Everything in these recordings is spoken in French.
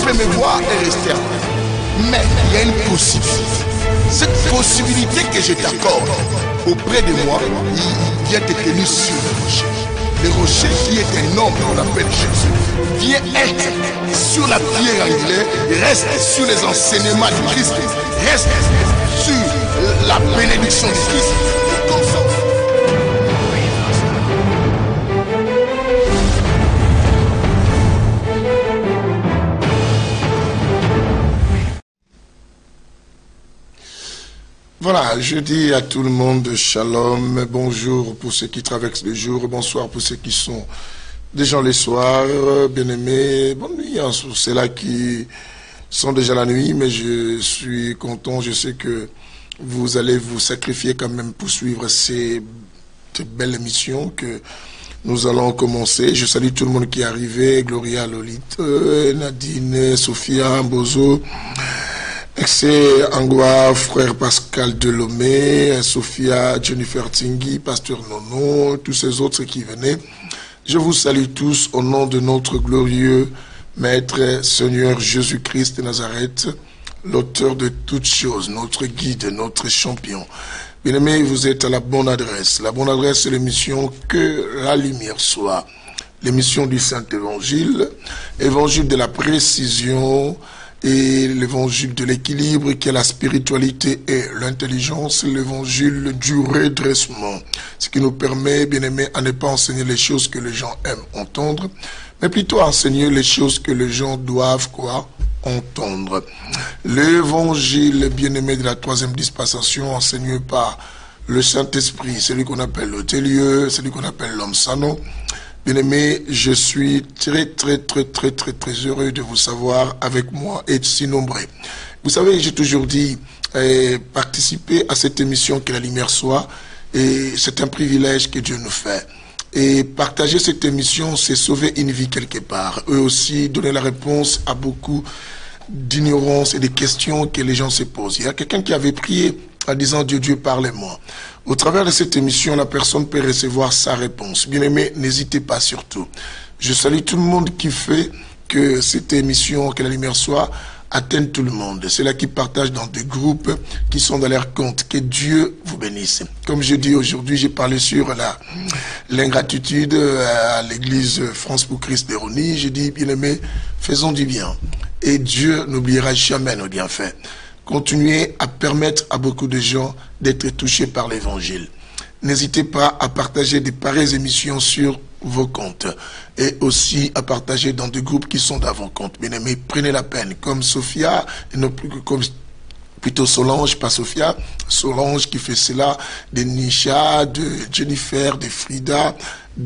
pouvais me voir et rester en paix. Mais il y a une possibilité. Cette possibilité que je t'accorde auprès de moi, il vient te tenir sur le rocher. Le rocher qui est un homme qu'on appelle Jésus vient être sur la pierre angulaire, reste sur les enseignements du Christ, reste sur la bénédiction du Christ. Comme ça. Voilà, je dis à tout le monde shalom, bonjour pour ceux qui traversent le jour, bonsoir pour ceux qui sont déjà le soir, bien-aimés, bonne nuit à ceux-là qui sont déjà la nuit, mais je suis content, je sais que vous allez vous sacrifier quand même pour suivre cette belle émission que nous allons commencer. Je salue tout le monde qui est arrivé, Gloria, Lolite, Nadine, Sophia, Bozo, c'est Angwa, frère Pascal Delomé, Sophia, Jennifer Tingui, pasteur Nono, tous ces autres qui venaient. Je vous salue tous au nom de notre glorieux Maître Seigneur Jésus-Christ de Nazareth, l'auteur de toutes choses, notre guide, notre champion. Bien-aimés, vous êtes à la bonne adresse. La bonne adresse, c'est l'émission Que la lumière soit. L'émission du Saint-Évangile, évangile de la précision, et l'évangile de l'équilibre qui est la spiritualité et l'intelligence, l'évangile du redressement, ce qui nous permet, bien aimé, à ne pas enseigner les choses que les gens aiment entendre, mais plutôt à enseigner les choses que les gens doivent entendre. L'évangile, bien aimé, de la troisième dispensation, enseigné par le Saint-Esprit, celui qu'on appelle l'hôtelier, celui qu'on appelle l'homme sano. Bien-aimé, je suis très heureux de vous savoir avec moi et si nombreux. Vous savez, j'ai toujours dit, participer à cette émission Que la lumière soit, et c'est un privilège que Dieu nous fait. Et partager cette émission, c'est sauver une vie quelque part. Eux aussi, donner la réponse à beaucoup d'ignorance et des questions que les gens se posent. Il y a quelqu'un qui avait prié en disant Dieu, parlez-moi. Au travers de cette émission, la personne peut recevoir sa réponse. Bien-aimé, n'hésitez pas surtout. Je salue tout le monde qui fait que cette émission, Que la lumière soit, atteigne tout le monde. C'est là qui partagent dans des groupes qui sont dans leur compte. Que Dieu vous bénisse. Comme je dis aujourd'hui, j'ai parlé sur l'ingratitude à l'église France pour Christ d'Héronie. J'ai dit, bien-aimé, faisons du bien. Et Dieu n'oubliera jamais nos bienfaits. Continuez à permettre à beaucoup de gens d'être touchés par l'évangile. N'hésitez pas à partager des pareilles émissions sur vos comptes et aussi à partager dans des groupes qui sont dans vos comptes. Bien aimés, prenez la peine, comme Sophia, et non plus comme plutôt Solange, pas Sophia, Solange qui fait cela, de Nisha, de Jennifer, de Frida,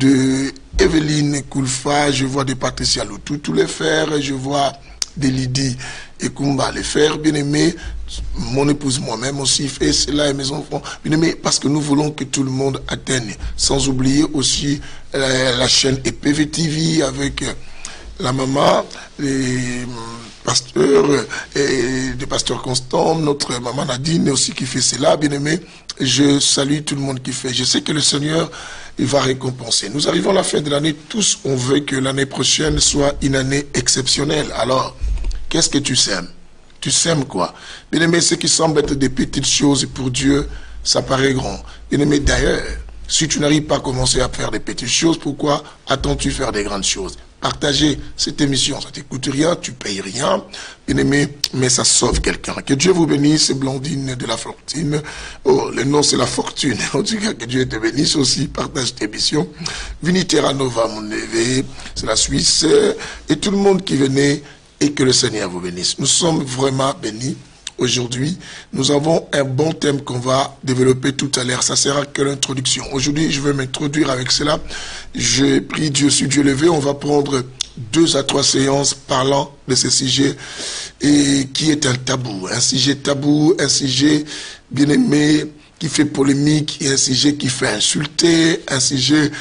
de Evelyne Koulfa, je vois de Patricia Loutou, tous les frères, je vois de Lydie et Kumba, les frères bien-aimés, mon épouse, moi-même aussi fait cela et mes enfants bien-aimés, parce que nous voulons que tout le monde atteigne, sans oublier aussi la chaîne EPV TV avec la maman, les pasteurs et des pasteurs Constant, notre maman Nadine aussi qui fait cela, bien-aimés. Je salue tout le monde qui fait. Je sais que le Seigneur, il va récompenser. Nous arrivons à la fin de l'année, tous on veut que l'année prochaine soit une année exceptionnelle. Alors, qu'est-ce que tu sèmes? Tu sèmes quoi? Bien-aimé, ce qui semble être des petites choses pour Dieu, ça paraît grand. Bien-aimé, d'ailleurs, si tu n'arrives pas à commencer à faire des petites choses, pourquoi attends-tu faire des grandes choses? Partager cette émission, ça ne t'écoute rien, tu payes rien, bien-aimé, mais ça sauve quelqu'un. Que Dieu vous bénisse, Blandine de la Fortune. Oh, le nom c'est la fortune. En tout cas, que Dieu te bénisse aussi, partage cette émission. Vini Terra Nova, mon neveu, c'est la Suisse, et tout le monde qui venait, et que le Seigneur vous bénisse. Nous sommes vraiment bénis. Aujourd'hui, nous avons un bon thème qu'on va développer tout à l'heure. Ça sera que l'introduction. Aujourd'hui, je vais m'introduire avec cela. Je prie Dieu, sur Dieu levé, on va prendre 2 à 3 séances parlant de ce sujet et qui est un tabou. Un sujet tabou, un sujet bien-aimé, qui fait polémique, et un sujet qui fait insulter, un sujet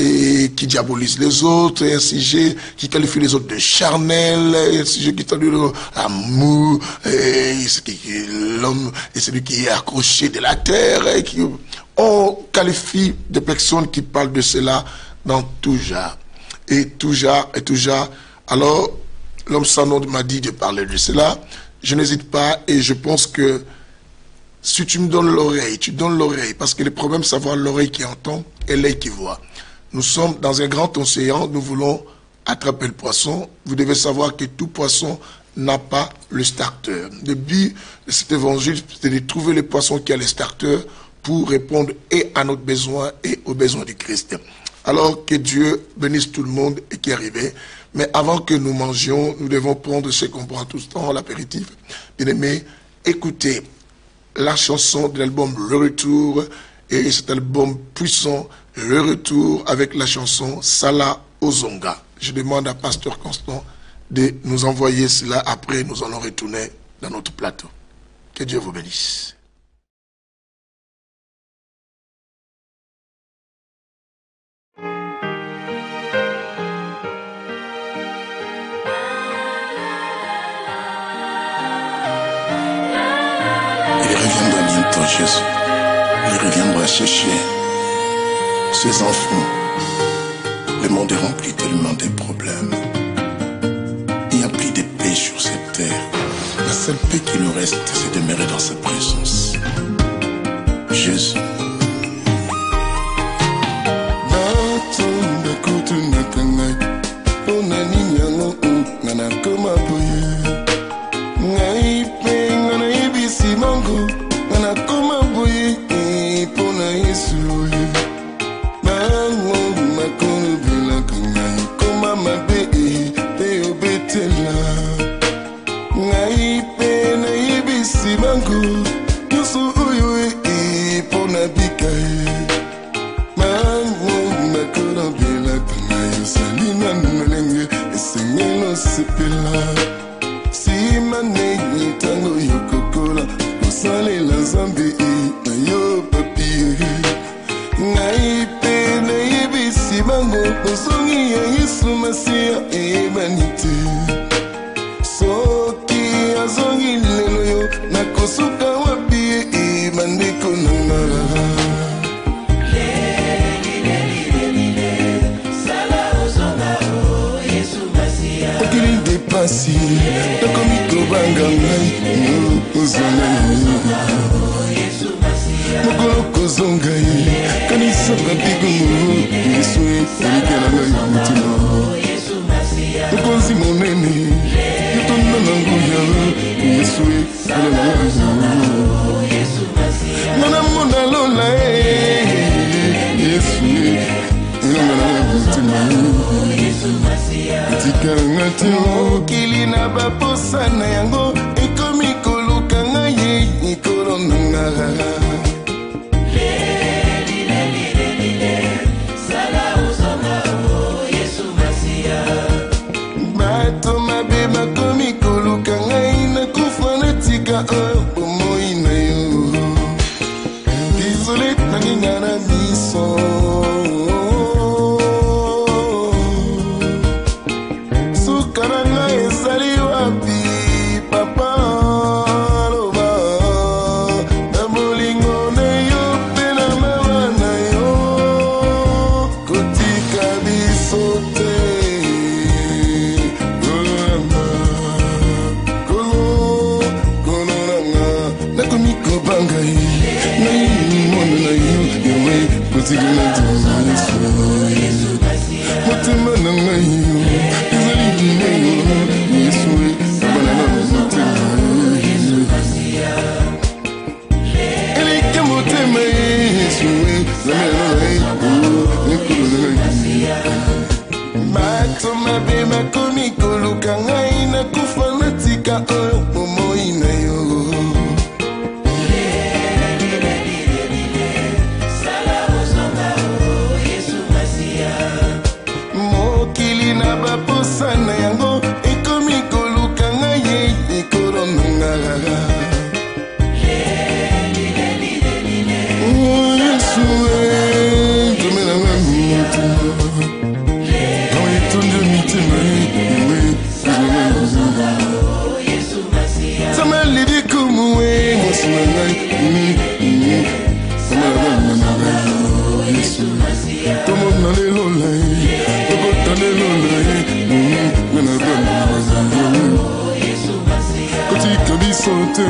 qui diabolise les autres, un sujet qui qualifie les autres de charnel, un sujet qui qualifie l'amour, l'homme est celui qui est accroché de la terre, et qui, on qualifie de personnes qui parlent de cela dans tout genre. Et tout genre, alors, l'homme sans nom m'a dit de parler de cela. Je n'hésite pas et je pense que si tu me donnes l'oreille, tu donnes l'oreille, parce que le problème, c'est avoir l'oreille qui entend et l'œil qui voit. Nous sommes dans un grand océan, nous voulons attraper le poisson. Vous devez savoir que tout poisson n'a pas le starter. Le but de cet évangile, c'est de trouver le poisson qui a le starter pour répondre et à notre besoin et aux besoins du Christ. Alors que Dieu bénisse tout le monde et qui est arrivé. Mais avant que nous mangions, nous devons prendre ce qu'on prend tout le temps, l'apéritif. Bien-aimés, écoutez la chanson de l'album Le Retour, et cet album puissant, Le Retour, avec la chanson Sala Ozonga. Je demande à Pasteur Constant de nous envoyer cela. Après, nous allons retourner dans notre plateau. Que Dieu vous bénisse. Jésus, il reviendra chercher ses enfants. Le monde est rempli tellement de problèmes. Il n'y a plus de paix sur cette terre. La seule paix qui nous reste, c'est de demeurer dans sa présence. Jésus. bisote.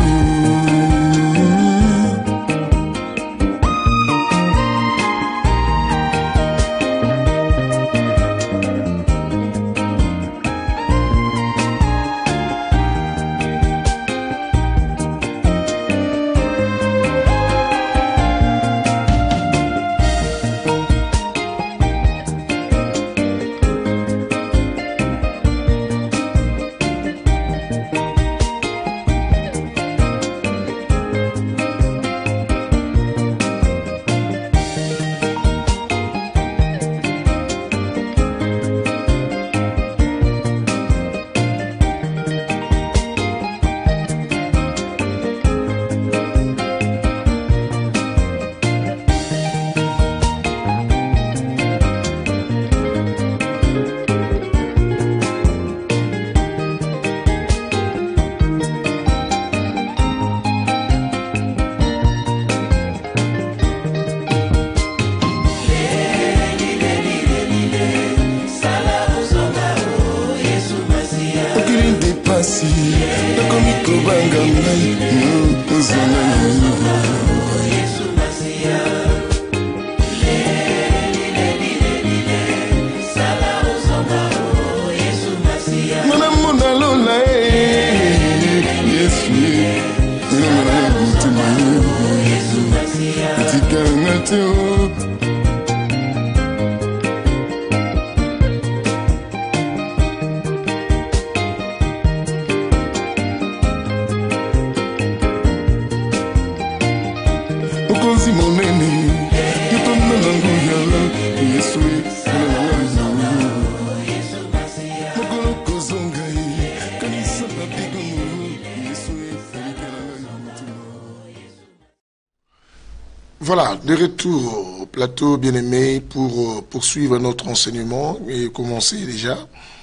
Voilà, de retour au plateau, bien-aimé, pour poursuivre notre enseignement et commencer déjà.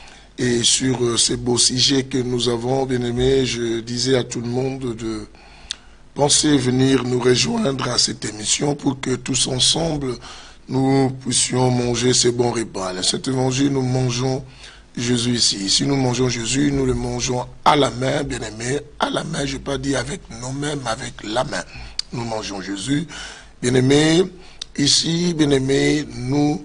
Et sur ces beaux sujets que nous avons, bien-aimé, je disais à tout le monde de penser venir nous rejoindre à cette émission pour que tous ensemble, nous puissions manger ces bons repas. À cet évangile, nous mangeons Jésus ici. Si nous mangeons Jésus, nous le mangeons à la main, bien-aimé, à la main, je ne vais pas dire avec nos mains, mais avec la main. Nous mangeons Jésus. Bien-aimé, ici, bien-aimé, nous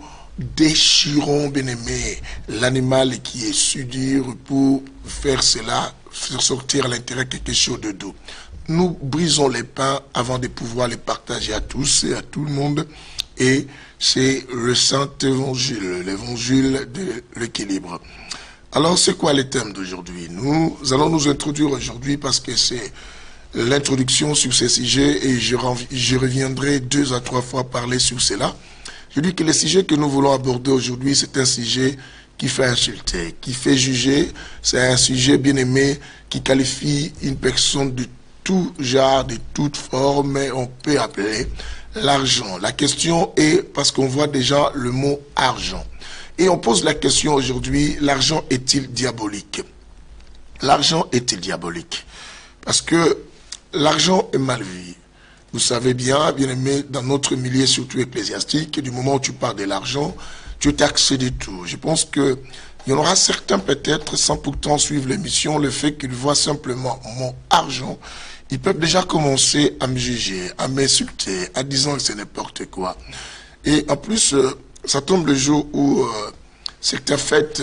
déchirons, bien-aimé, l'animal qui est dur pour faire cela, faire sortir à l'intérieur quelque chose de doux. Nous brisons les pains avant de pouvoir les partager à tous et à tout le monde. Et c'est le Saint-Évangile, l'évangile de l'équilibre. Alors, c'est quoi le thème d'aujourd'hui? Nous allons nous introduire aujourd'hui parce que c'est l'introduction sur ces sujets et je reviendrai 2 à 3 fois parler sur cela. Je dis que le sujet que nous voulons aborder aujourd'hui, c'est un sujet qui fait insulter, qui fait juger. C'est un sujet bien aimé qui qualifie une personne de tout genre, de toute forme, mais on peut appeler l'argent. La question est, parce qu'on voit déjà le mot argent. Et on pose la question aujourd'hui, l'argent est-il diabolique? L'argent est-il diabolique? Parce que l'argent est mal vu. Vous savez bien, bien aimé, dans notre milieu, surtout ecclésiastique, du moment où tu parles de l'argent, tu es taxé de tout. Je pense qu'il y en aura certains peut-être, sans pourtant suivre l'émission, le fait qu'ils voient simplement mon argent, ils peuvent déjà commencer à me juger, à m'insulter, à disant que c'est n'importe quoi. Et en plus, ça tombe le jour où certaines fêtes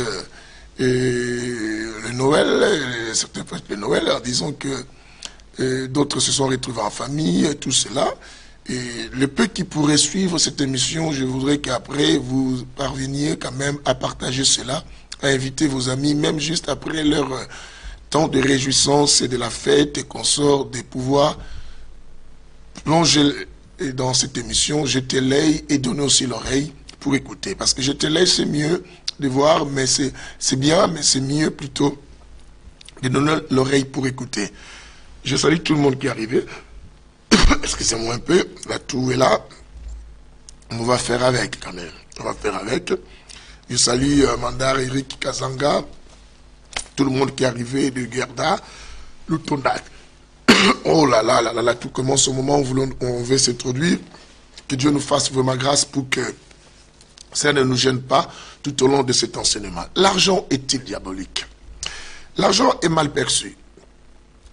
le Noël, certaines fêtes le Noël, en disant que d'autres se sont retrouvés en famille, tout cela. Et le peu qui pourrait suivre cette émission, je voudrais qu'après vous parveniez quand même à partager cela, à inviter vos amis, même juste après leur temps de réjouissance et de la fête et qu'on sort de pouvoir plonger dans cette émission, jeter l'œil et donner aussi l'oreille pour écouter. Parce que jeter l'œil, c'est mieux de voir, mais c'est bien, mais c'est mieux plutôt de donner l'oreille pour écouter. Je salue tout le monde qui est arrivé. Excusez-moi un peu, la toux est là. On va faire avec quand même. On va faire avec. Je salue Mandar, Eric, Kazanga, tout le monde qui est arrivé de Gerda, Lutonda. Oh là là là là là, tout commence au moment où on veut s'introduire. Que Dieu nous fasse vraiment grâce pour que ça ne nous gêne pas tout au long de cet enseignement. L'argent est-il diabolique? L'argent est mal perçu.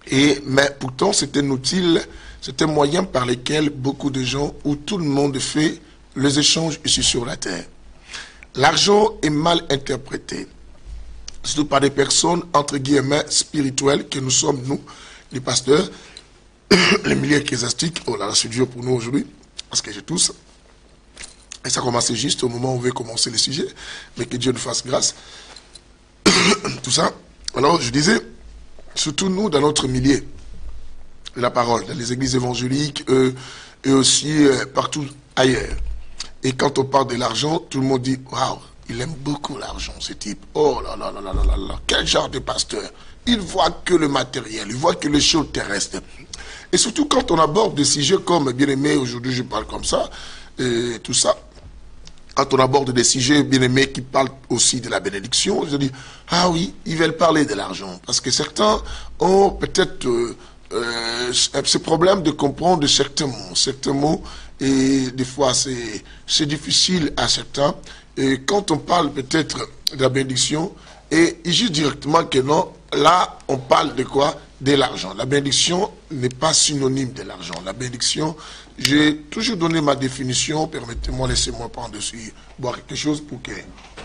Mais pourtant, c'est un outil, c'est un moyen par lequel beaucoup de gens, où tout le monde fait les échanges ici sur la terre. L'argent est mal interprété, surtout par des personnes, entre guillemets, spirituelles, que nous sommes, nous, les pasteurs, les milieux ecclésiastiques. Oh là là, c'est dur pour nous aujourd'hui, parce que j'ai tous. Et ça commençait juste au moment où on veut commencer le sujet, mais que Dieu nous fasse grâce. Tout ça. Alors, je disais, surtout nous, dans notre milieu de la parole, dans les églises évangéliques et aussi partout ailleurs. Et quand on parle de l'argent, tout le monde dit, waouh, il aime beaucoup l'argent, ce type. Oh là là là là là là, quel genre de pasteur. Il voit que le matériel, il voit que les choses terrestres. Et surtout quand on aborde des sujets comme, bien aimé, aujourd'hui je parle comme ça, et tout ça. Quand on aborde des sujets bien aimés qui parlent aussi de la bénédiction, je dis, ah oui, ils veulent parler de l'argent. Parce que certains ont peut-être ce problème de comprendre certains mots. Et des fois, c'est difficile à certains. Et quand on parle peut-être de la bénédiction, et ils disent directement que non, là, on parle de quoi? De l'argent. La bénédiction n'est pas synonyme de l'argent. La bénédiction, j'ai toujours donné ma définition. Permettez-moi, laissez-moi prendre dessus, boire quelque chose pour que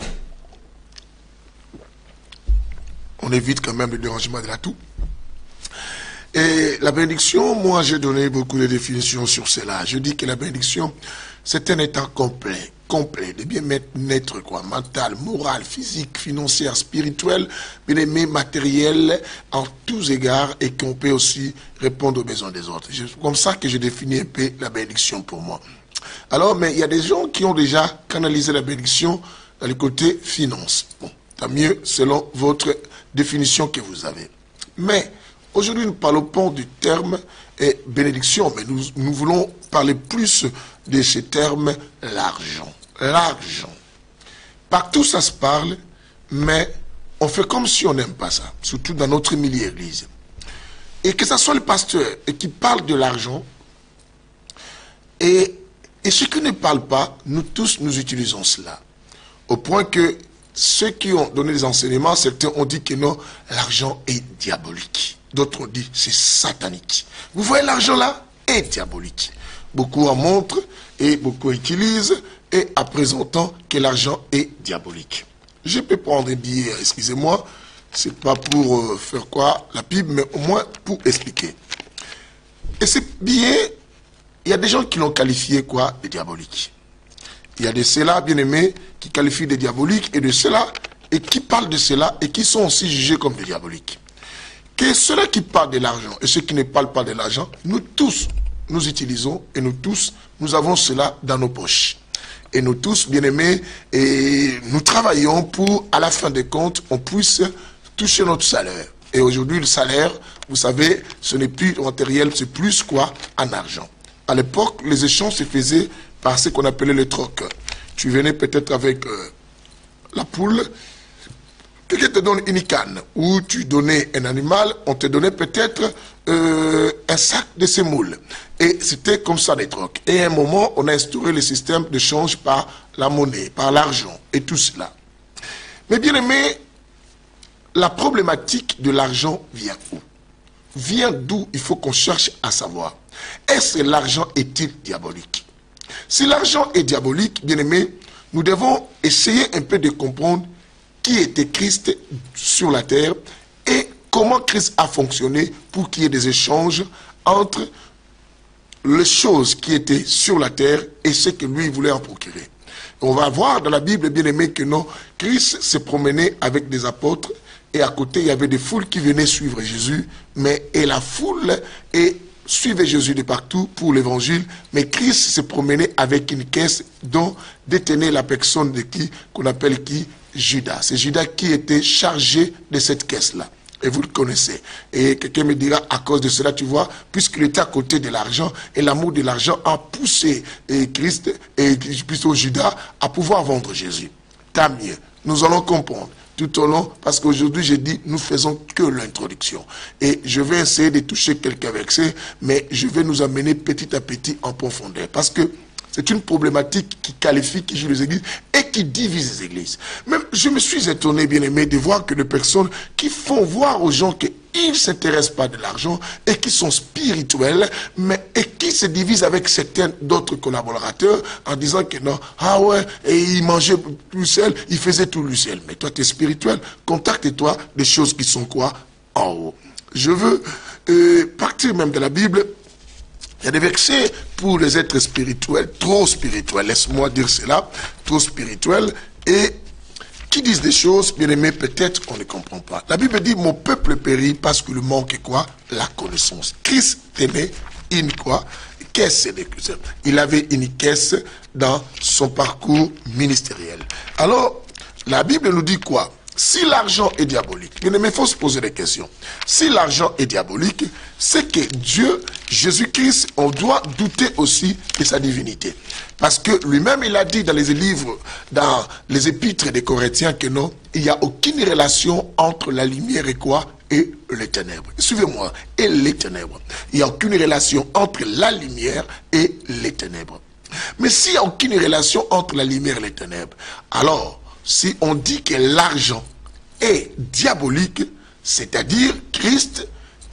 on évite quand même le dérangement de la toux. Et la bénédiction, moi, j'ai donné beaucoup de définitions sur cela. Je dis que la bénédiction, c'est un état complet, de bien-être, quoi, mental, moral, physique, financier, spirituel, bien-aimé, matériel, en tous égards, et qu'on peut aussi répondre aux besoins des autres. C'est comme ça que je définis un peu la bénédiction pour moi. Alors, mais il y a des gens qui ont déjà canalisé la bénédiction dans le côté finance. Bon, tant mieux, selon votre définition que vous avez. Mais, aujourd'hui, nous ne parlons pas du terme bénédiction, mais nous voulons parler plus de ce terme, l'argent. L'argent. Partout ça se parle, mais on fait comme si on n'aime pas ça, surtout dans notre milieu église. Et que ce soit le pasteur qui parle de l'argent, et ceux qui ne parlent pas, nous tous nous utilisons cela. Au point que ceux qui ont donné les enseignements, certains ont dit que non, l'argent est diabolique. D'autres ont dit c'est satanique. Vous voyez l'argent là est diabolique. Beaucoup en montrent et beaucoup utilisent et à présentant que l'argent est diabolique. Je peux prendre un billet, excusez-moi, c'est pas pour faire quoi la pub, mais au moins pour expliquer. Et ces billets, il y a des gens qui l'ont qualifié quoi de diabolique. Il y a de ceux-là, bien aimés, qui qualifient de diabolique et de ceux-là et qui parlent de cela et qui sont aussi jugés comme des diaboliques. Que ceux-là qui parlent de l'argent et ceux qui ne parlent pas de l'argent, nous tous, nous utilisons et nous tous, nous avons cela dans nos poches. Et nous tous, bien aimés, et nous travaillons pour, à la fin des comptes, on puisse toucher notre salaire. Et aujourd'hui, le salaire, vous savez, ce n'est plus matériel, c'est plus quoi? En argent. À l'époque, les échanges se faisaient par ce qu'on appelait le troc. Tu venais peut-être avec la poule, quelqu'un te donne une canne, ou tu donnais un animal, on te donnait peut-être un sac de semoule. Et c'était comme ça les trocs. Et à un moment, on a instauré le système de change par la monnaie, par l'argent, et tout cela. Mais bien aimé, la problématique de l'argent vient où? Vient d'où? Il faut qu'on cherche à savoir. Est-ce que l'argent est-il diabolique? Si l'argent est diabolique, bien aimé, nous devons essayer un peu de comprendre qui était Christ sur la terre et comment Christ a fonctionné pour qu'il y ait des échanges entre les choses qui étaient sur la terre et ce que lui voulait en procurer. On va voir dans la Bible, bien aimé, que non, Christ se promenait avec des apôtres et à côté, il y avait des foules qui venaient suivre Jésus, et la foule suivait Jésus de partout pour l'évangile, mais Christ se promenait avec une caisse dont détenait la personne de qui, qu'on appelle qui? Judas. C'est Judas qui était chargé de cette caisse-là. Et vous le connaissez. Et quelqu'un me dira, à cause de cela, tu vois, puisqu'il était à côté de l'argent, et l'amour de l'argent a poussé Christ, et plutôt Judas, à pouvoir vendre Jésus. Tant mieux. Nous allons comprendre tout au long, parce qu'aujourd'hui, j'ai dit, nous faisons que l'introduction. Et je vais essayer de toucher quelqu'un avec ça, mais je vais nous amener petit à petit en profondeur. Parce que c'est une problématique qui qualifie, qui joue les églises et qui divise les églises. Même, je me suis étonné, bien aimé, de voir que des personnes qui font voir aux gens que ils ne s'intéressent pas de l'argent et qui sont spirituels, mais et qui se divisent avec certains d'autres collaborateurs en disant que non, ah ouais, et il mangeait tout seul, il faisait tout lui seul. Mais toi, tu es spirituel, contacte-toi des choses qui sont quoi? En haut. Je veux partir même de la Bible. Il y a des versets pour les êtres spirituels, trop spirituels, laisse-moi dire cela, trop spirituels, et qui disent des choses, bien aimés, peut-être qu'on ne comprend pas. La Bible dit, mon peuple périt parce que le manque est quoi? La connaissance. Christ tenait une quoi? Caisse. Il avait une caisse dans son parcours ministériel. Alors, la Bible nous dit quoi? Si l'argent est diabolique, bien aimé, il faut se poser des questions. Si l'argent est diabolique, c'est que Dieu, Jésus-Christ, on doit douter aussi de sa divinité. Parce que lui-même, il a dit dans les livres, dans les épîtres des Corinthiens, que non, il n'y a aucune relation entre la lumière et quoi? Et les ténèbres. Suivez-moi. Et les ténèbres. Il n'y a aucune relation entre la lumière et les ténèbres. Mais s'il n'y a aucune relation entre la lumière et les ténèbres, alors, si on dit que l'argent est diabolique, c'est-à-dire Christ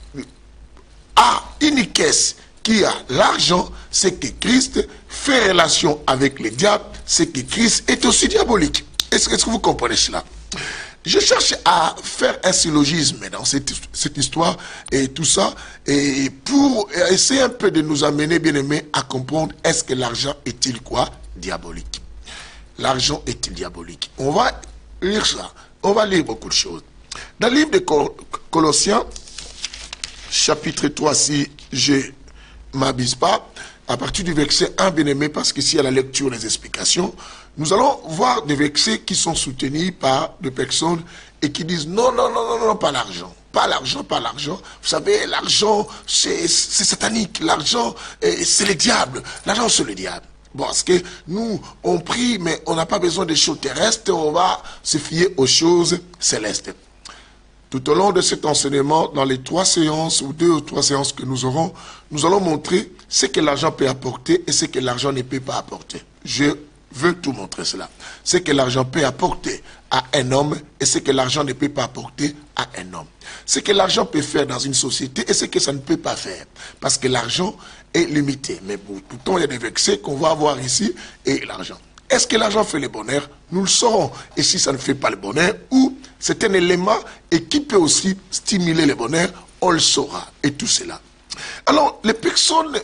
a une caisse qui a l'argent, c'est que Christ fait relation avec le diable, c'est que Christ est aussi diabolique. Est-ce que vous comprenez cela? Je cherche à faire un syllogisme dans cette histoire et tout ça, et pour essayer un peu de nous amener, bien aimés, à comprendre est-ce que l'argent est-il quoi? Diabolique. L'argent est-il diabolique? On va lire ça. On va lire beaucoup de choses. Dans le livre de Colossiens, chapitre 3, si je ne m'abuse pas, à partir du verset 1, bien aimé, parce qu'ici, à la lecture des explications, nous allons voir des versets qui sont soutenus par des personnes et qui disent non, non, non, non, non, pas l'argent. Pas l'argent, pas l'argent. Vous savez, l'argent, c'est satanique. L'argent, c'est le diable. L'argent, c'est le diable. Bon, parce que nous, on prie, mais on n'a pas besoin des choses terrestres, on va se fier aux choses célestes. Tout au long de cet enseignement, dans les 3 séances, ou 2 ou 3 séances que nous aurons, nous allons montrer ce que l'argent peut apporter et ce que l'argent ne peut pas apporter. Je veux tout montrer cela. Ce que l'argent peut apporter à un homme et ce que l'argent ne peut pas apporter à un homme. Ce que l'argent peut faire dans une société et ce que ça ne peut pas faire. Parce que l'argent est limité. Mais pourtant, il y a des versets qu'on va avoir ici et l'argent. Est-ce que l'argent fait le bonheur? Nous le saurons. Et si ça ne fait pas le bonheur, ou c'est un élément et qui peut aussi stimuler le bonheur, on le saura. Et tout cela. Alors, les personnes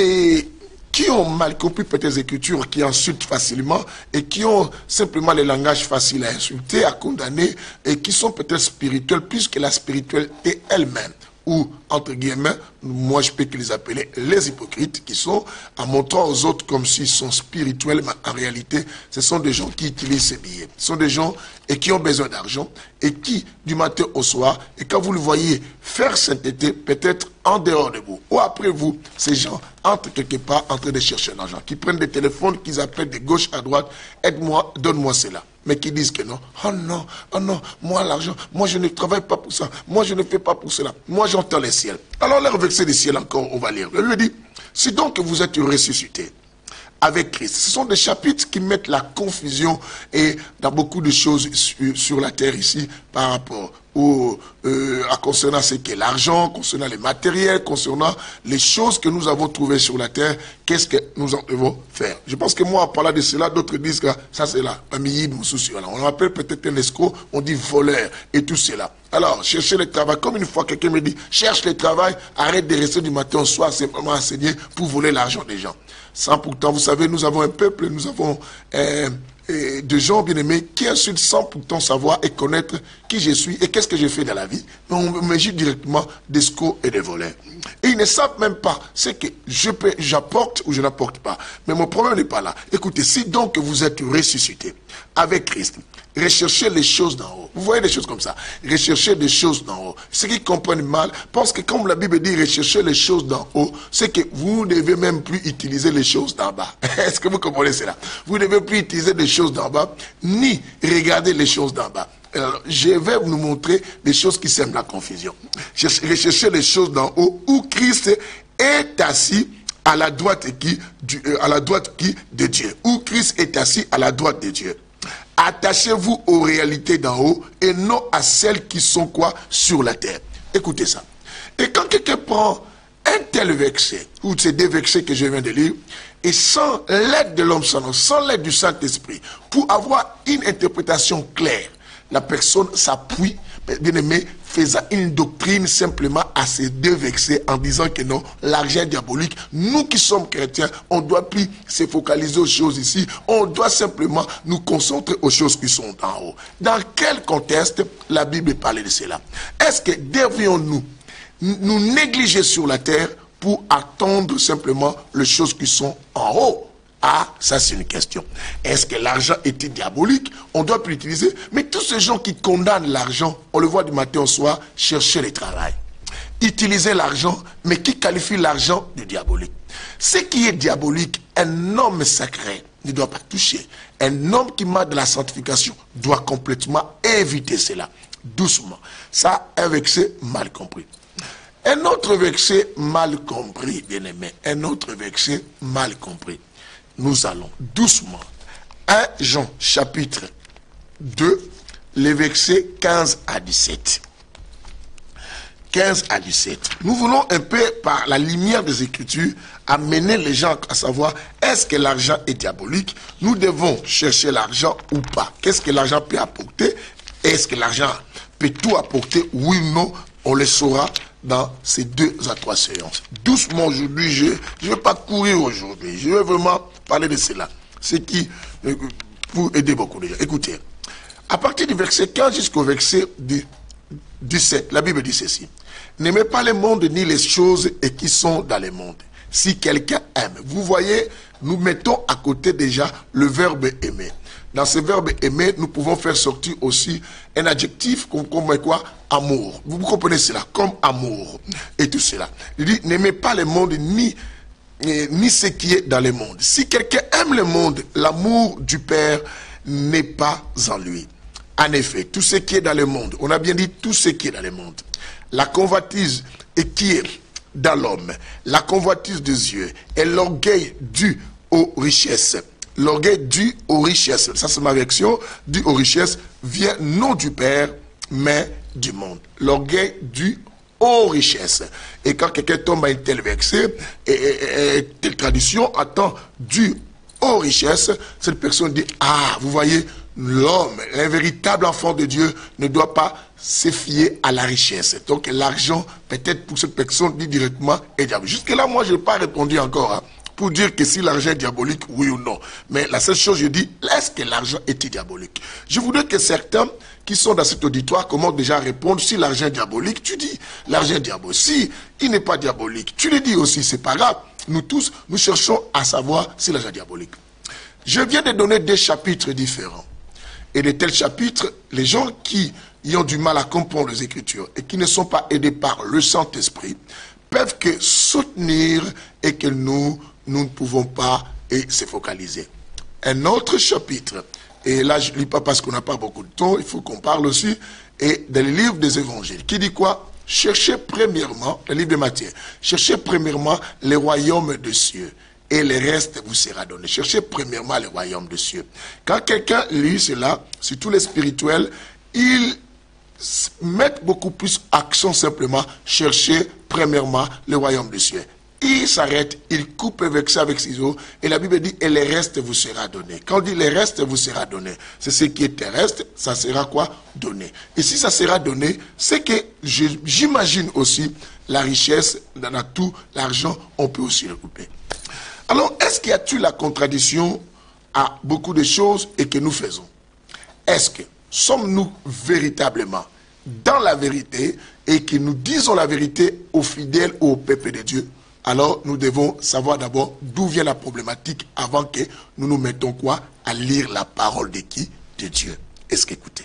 qui ont mal compris peut-être les Écritures, qui insultent facilement et qui ont simplement le langage facile à insulter, à condamner et qui sont peut-être spirituels plus que la spiritualité elle-même. Ou, entre guillemets, moi je peux les appeler les hypocrites qui sont, en montrant aux autres comme s'ils sont spirituels, mais en réalité, ce sont des gens qui utilisent ces billets. Ce sont des gens qui ont besoin d'argent et qui, du matin au soir, et quand vous le voyez faire sainteté, peut-être en dehors de vous, ou après vous, ces gens entrent quelque part en train de chercher un argent, qui prennent des téléphones, qu'ils appellent de gauche à droite, aide-moi, donne-moi cela. Mais qui disent que non, oh non, moi l'argent, moi je ne travaille pas pour ça, moi je ne fais pas pour cela, moi j'entends les ciels. Alors leur verset des ciels encore, on va lire. Il lui dit, si donc vous êtes ressuscité avec Christ, ce sont des chapitres qui mettent la confusion et dans beaucoup de choses sur la terre ici par rapport à concernant ce qu'est l'argent, concernant les matériels, concernant les choses que nous avons trouvées sur la terre, qu'est-ce que nous en devons faire. Je pense que moi, en parlant de cela, d'autres disent que ça c'est là, on appelle peut-être un escroc, on dit voleur et tout cela. Alors, chercher le travail, comme une fois quelqu'un me dit, cherche le travail, arrête de rester du matin au soir simplement enseigner pour voler l'argent des gens. Sans pourtant, vous savez, nous avons un peuple, nous avons de gens bien-aimés qui insultent sans pourtant savoir et connaître qui je suis et qu'est-ce que j'ai fait dans la vie. Mais on me juge directement d'escrocs et de voleurs. Et ils ne savent même pas ce que j'apporte ou je n'apporte pas. Mais mon problème n'est pas là. Écoutez, si donc vous êtes ressuscité avec Christ, recherchez les choses d'en haut. Vous voyez des choses comme ça. Recherchez des choses d'en haut. Ceux qui comprennent mal pensent que comme la Bible dit rechercher les choses d'en haut, c'est que vous ne devez même plus utiliser les choses d'en bas. Est-ce que vous comprenez cela? Vous ne devez plus utiliser des choses d'en bas, ni regarder les choses d'en bas. Alors, je vais vous montrer des choses qui sèment la confusion. Recherchez les choses d'en haut où Christ est assis à la droite de Dieu. Où Christ est assis à la droite de Dieu. Attachez-vous aux réalités d'en haut et non à celles qui sont quoi sur la terre. Écoutez ça. Et quand quelqu'un prend un tel verset, ou ces deux versets que je viens de lire, et sans l'aide de l'homme sans l'aide du Saint-Esprit, pour avoir une interprétation claire, la personne s'appuie, bien aimé, faisant une doctrine simplement à ces deux versets en disant que non, l'argent est diabolique. Nous qui sommes chrétiens, on ne doit plus se focaliser aux choses ici, on doit simplement nous concentrer aux choses qui sont en haut. Dans quel contexte la Bible parle de cela? Est-ce que devrions-nous nous négliger sur la terre pour attendre simplement les choses qui sont en haut? Ah, ça c'est une question. Est-ce que l'argent était diabolique? On doit plus l'utiliser. Mais tous ces gens qui condamnent l'argent, on le voit du matin au soir, chercher le travail. Utiliser l'argent, mais qui qualifie l'argent de diabolique. Ce qui est diabolique, un homme sacré ne doit pas toucher. Un homme qui marche de la sanctification doit complètement éviter cela. Doucement. Ça, un verset mal compris. Un autre verset mal compris, bien-aimé. Un autre verset mal compris. Nous allons doucement. 1 Jean chapitre 2, les versets 15 à 17. 15 à 17. Nous voulons un peu, par la lumière des Écritures, amener les gens à savoir, est-ce que l'argent est diabolique? Nous devons chercher l'argent ou pas? Qu'est-ce que l'argent peut apporter? Est-ce que l'argent peut tout apporter? Oui ou non? On le saura dans ces 2 à 3 séances. Doucement aujourd'hui, je ne vais pas courir aujourd'hui. Je vais vraiment parler de cela. C'est qui, pour aider beaucoup de gens. Écoutez, à partir du verset 15 jusqu'au verset 17, la Bible dit ceci. N'aimez pas le monde ni les choses et qui sont dans le monde. Si quelqu'un aime. Vous voyez, nous mettons à côté déjà le verbe aimer. Dans ce verbe aimer, nous pouvons faire sortir aussi un adjectif comme quoi? Amour. Vous comprenez cela? Comme amour. Et tout cela. Il dit, n'aimez pas le monde ni ce qui est dans le monde. Si quelqu'un aime le monde, l'amour du Père n'est pas en lui. En effet, tout ce qui est dans le monde, on a bien dit tout ce qui est dans le monde. La convoitise qui est dans l'homme, la convoitise des yeux et l'orgueil dû aux richesses. L'orgueil dû aux richesses, ça c'est ma version, dû aux richesses, vient non du Père, mais du monde. L'orgueil dû aux richesses. Et quand quelqu'un tombe à un tel verset, et telle tradition, attend dû aux richesses, cette personne dit, ah, vous voyez, l'homme, un véritable enfant de Dieu, ne doit pas se fier à la richesse. Donc l'argent, peut-être pour cette personne, dit directement, est diabolique. Jusque-là, moi, je n'ai pas répondu encore, hein, pour dire que si l'argent est diabolique, oui ou non. Mais la seule chose, je dis, est-ce que l'argent était diabolique? Je voudrais que certains qui sont dans cet auditoire commencent déjà à répondre, si l'argent est diabolique, tu dis, l'argent est diabolique. Si il n'est pas diabolique, tu le dis aussi, c'est pas grave. Nous tous, nous cherchons à savoir si l'argent est diabolique. Je viens de donner 2 chapitres différents. Et de tels chapitres, les gens qui y ont du mal à comprendre les Écritures et qui ne sont pas aidés par le Saint-Esprit, peuvent que soutenir et que nous ne pouvons pas se focaliser. Un autre chapitre, et là je ne lis pas parce qu'on n'a pas beaucoup de temps, il faut qu'on parle aussi, et dans le livre des évangiles, qui dit quoi? Cherchez premièrement, le livre de Matthieu, cherchez premièrement les royaumes des cieux, et le reste vous sera donné. Cherchez premièrement le royaume des cieux. Quand quelqu'un lit cela, surtout les spirituels, ils mettent beaucoup plus accent simplement, chercher premièrement le royaume des cieux. Il s'arrête, il coupe avec ça avec ciseaux, et la Bible dit, et le reste vous sera donné. Quand on dit le reste vous sera donné, c'est ce qui est terrestre, ça sera quoi? Donné. Et si ça sera donné, c'est que j'imagine aussi la richesse, dans tout l'argent, on peut aussi le couper. Alors, est-ce qu'il y a-t-il la contradiction à beaucoup de choses et que nous faisons? Est-ce que sommes-nous véritablement dans la vérité et que nous disons la vérité aux fidèles ou au peuple de Dieu? Alors, nous devons savoir d'abord d'où vient la problématique avant que nous nous mettons quoi? À lire la parole de qui? De Dieu. Est-ce qu'écoutez?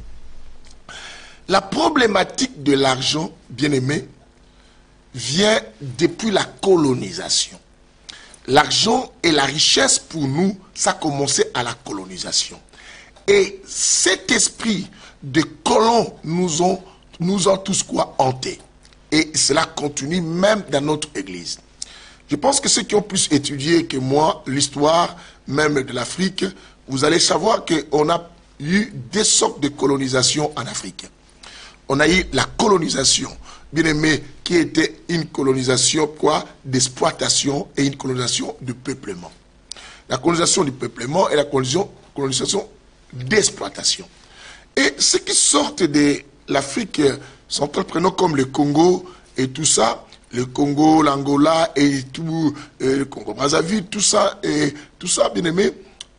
La problématique de l'argent, bien aimé, vient depuis la colonisation. L'argent et la richesse pour nous, ça a commencé à la colonisation. Et cet esprit de colons nous ont tous quoi? Hantés. Et cela continue même dans notre église. Je pense que ceux qui ont plus étudié que moi l'histoire même de l'Afrique, vous allez savoir qu'on a eu 2 sortes de colonisation en Afrique. On a eu la colonisation bien aimé, qui était une colonisation quoi, d'exploitation et une colonisation de peuplement. La colonisation du peuplement et la colonisation d'exploitation. Et ceux qui sortent de l'Afrique centrale, prenons comme le Congo et tout ça, le Congo, l'Angola et tout, le Congo Brazzaville, tout ça, bien aimé,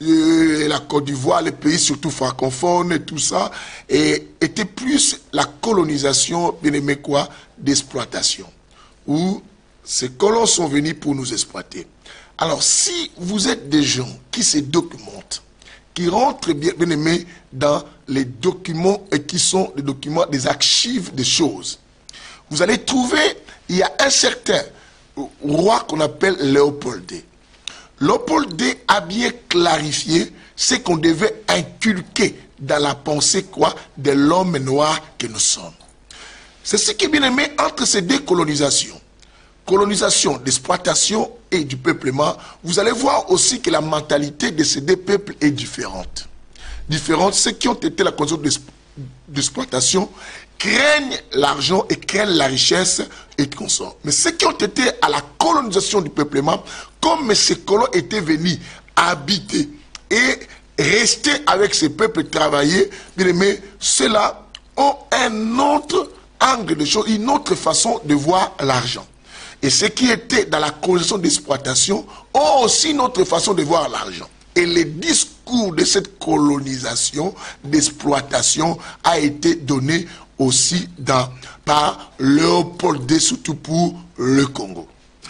la Côte d'Ivoire, les pays surtout francophones et tout ça, et était plus la colonisation, bien aimé quoi, d'exploitation, où ces colons sont venus pour nous exploiter. Alors, si vous êtes des gens qui se documentent, qui rentrent bien aimé dans les documents et qui sont des documents, des archives des choses, vous allez trouver, il y a un certain roi qu'on appelle Léopold II. Léopold II a bien clarifié ce qu'on devait inculquer dans la pensée quoi, de l'homme noir que nous sommes. C'est ce qui est bien aimé entre ces deux colonisations. Colonisation, d'exploitation et du peuplement, vous allez voir aussi que la mentalité de ces deux peuples est différente. Ceux qui ont été la colonisation d'exploitation craignent l'argent et craignent la richesse et consorts. Mais ceux qui ont été à la colonisation du peuplement, comme ces colons étaient venus habiter et rester avec ces peuples, travailler, bien aimé, ceux-là ont un autre angle de choses, une autre façon de voir l'argent. Et ceux qui étaient dans la colonisation d'exploitation ont aussi une autre façon de voir l'argent. Et le discours de cette colonisation, d'exploitation, a été donné aussi par Léopold II, surtout pour le Congo.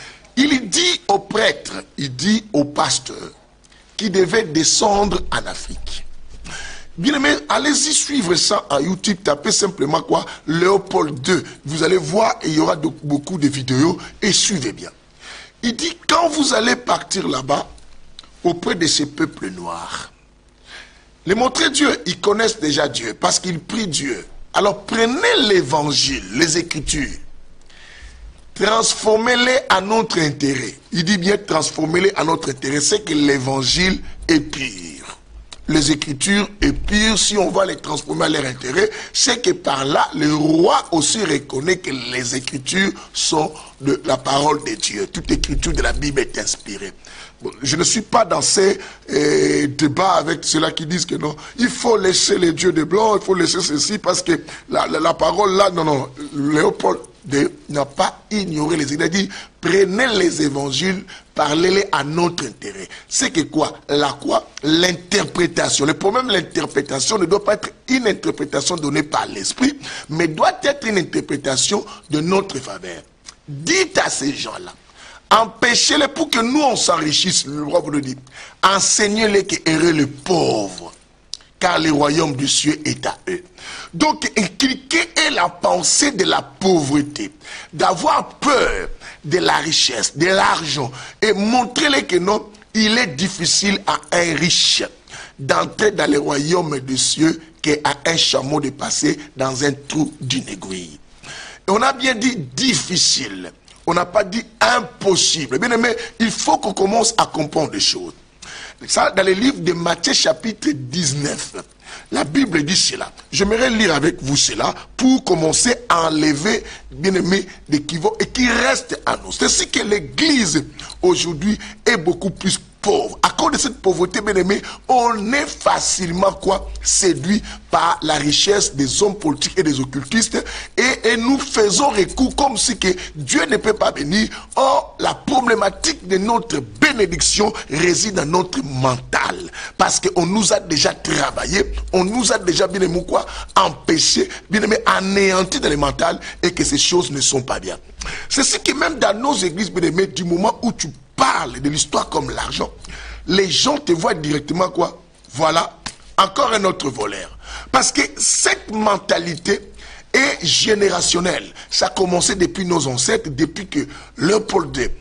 Il dit aux prêtres, il dit aux pasteurs, qui devaient descendre en Afrique. Bien aimé, allez-y suivre ça à YouTube, tapez simplement quoi, Léopold II. Vous allez voir, il y aura beaucoup de vidéos et suivez bien. Il dit, quand vous allez partir là-bas, auprès de ces peuples noirs, les montrez Dieu, ils connaissent déjà Dieu, parce qu'ils prient Dieu. Alors prenez l'évangile, les Écritures, transformez-les à notre intérêt. Il dit bien transformez-les à notre intérêt, c'est que l'évangile est pire. Les Écritures est pire, si on va les transformer à leur intérêt, c'est que par là, le roi aussi reconnaît que les Écritures sont de la parole de Dieu. Toute Écriture de la Bible est inspirée. Bon, je ne suis pas dans ces débats avec ceux-là qui disent que non, il faut laisser les dieux de blanc, il faut laisser ceci, parce que la parole là, non, Léopold II n'a pas ignoré les évangiles. Il a dit, prenez les évangiles, parlez-les à notre intérêt. C'est que quoi? L'interprétation. Le problème de l'interprétation ne doit pas être une interprétation donnée par l'esprit, mais doit être une interprétation de notre faveur. Dites à ces gens-là, empêchez-les pour que nous on s'enrichisse, le roi vous le dit. Enseignez-les que heureux les pauvres, car le royaume du ciel est à eux. Donc, inculquer la pensée de la pauvreté, d'avoir peur de la richesse, de l'argent, et montrez-les que non, il est difficile à un riche d'entrer dans le royaume du ciel qu'à un chameau de passer dans un trou d'une aiguille. Et on a bien dit difficile. On n'a pas dit impossible. Bien aimé, il faut qu'on commence à comprendre les choses. Ça, dans le livre de Matthieu chapitre 19, la Bible dit cela. J'aimerais lire avec vous cela pour commencer à enlever, bien aimé, l'équivoque et qui reste à nous. C'est ce que l'Église aujourd'hui est beaucoup plus pauvre. À cause de cette pauvreté, bien aimé, on est facilement séduit par la richesse des hommes politiques et des occultistes et nous faisons recours comme si que Dieu ne peut pas bénir. Or, la problématique de notre bénédiction réside dans notre mental. Parce qu'on nous a déjà travaillé, on nous a déjà, bien aimé, empêché, bien aimé, anéanti dans le mental et que ces choses ne sont pas bien. C'est ce qui même dans nos églises, bien aimé, du moment où tu parle de l'histoire comme l'argent, les gens te voient directement voilà, encore un autre voleur. Parce que cette mentalité est générationnelle. Ça a commencé depuis nos ancêtres, depuis que Léopold II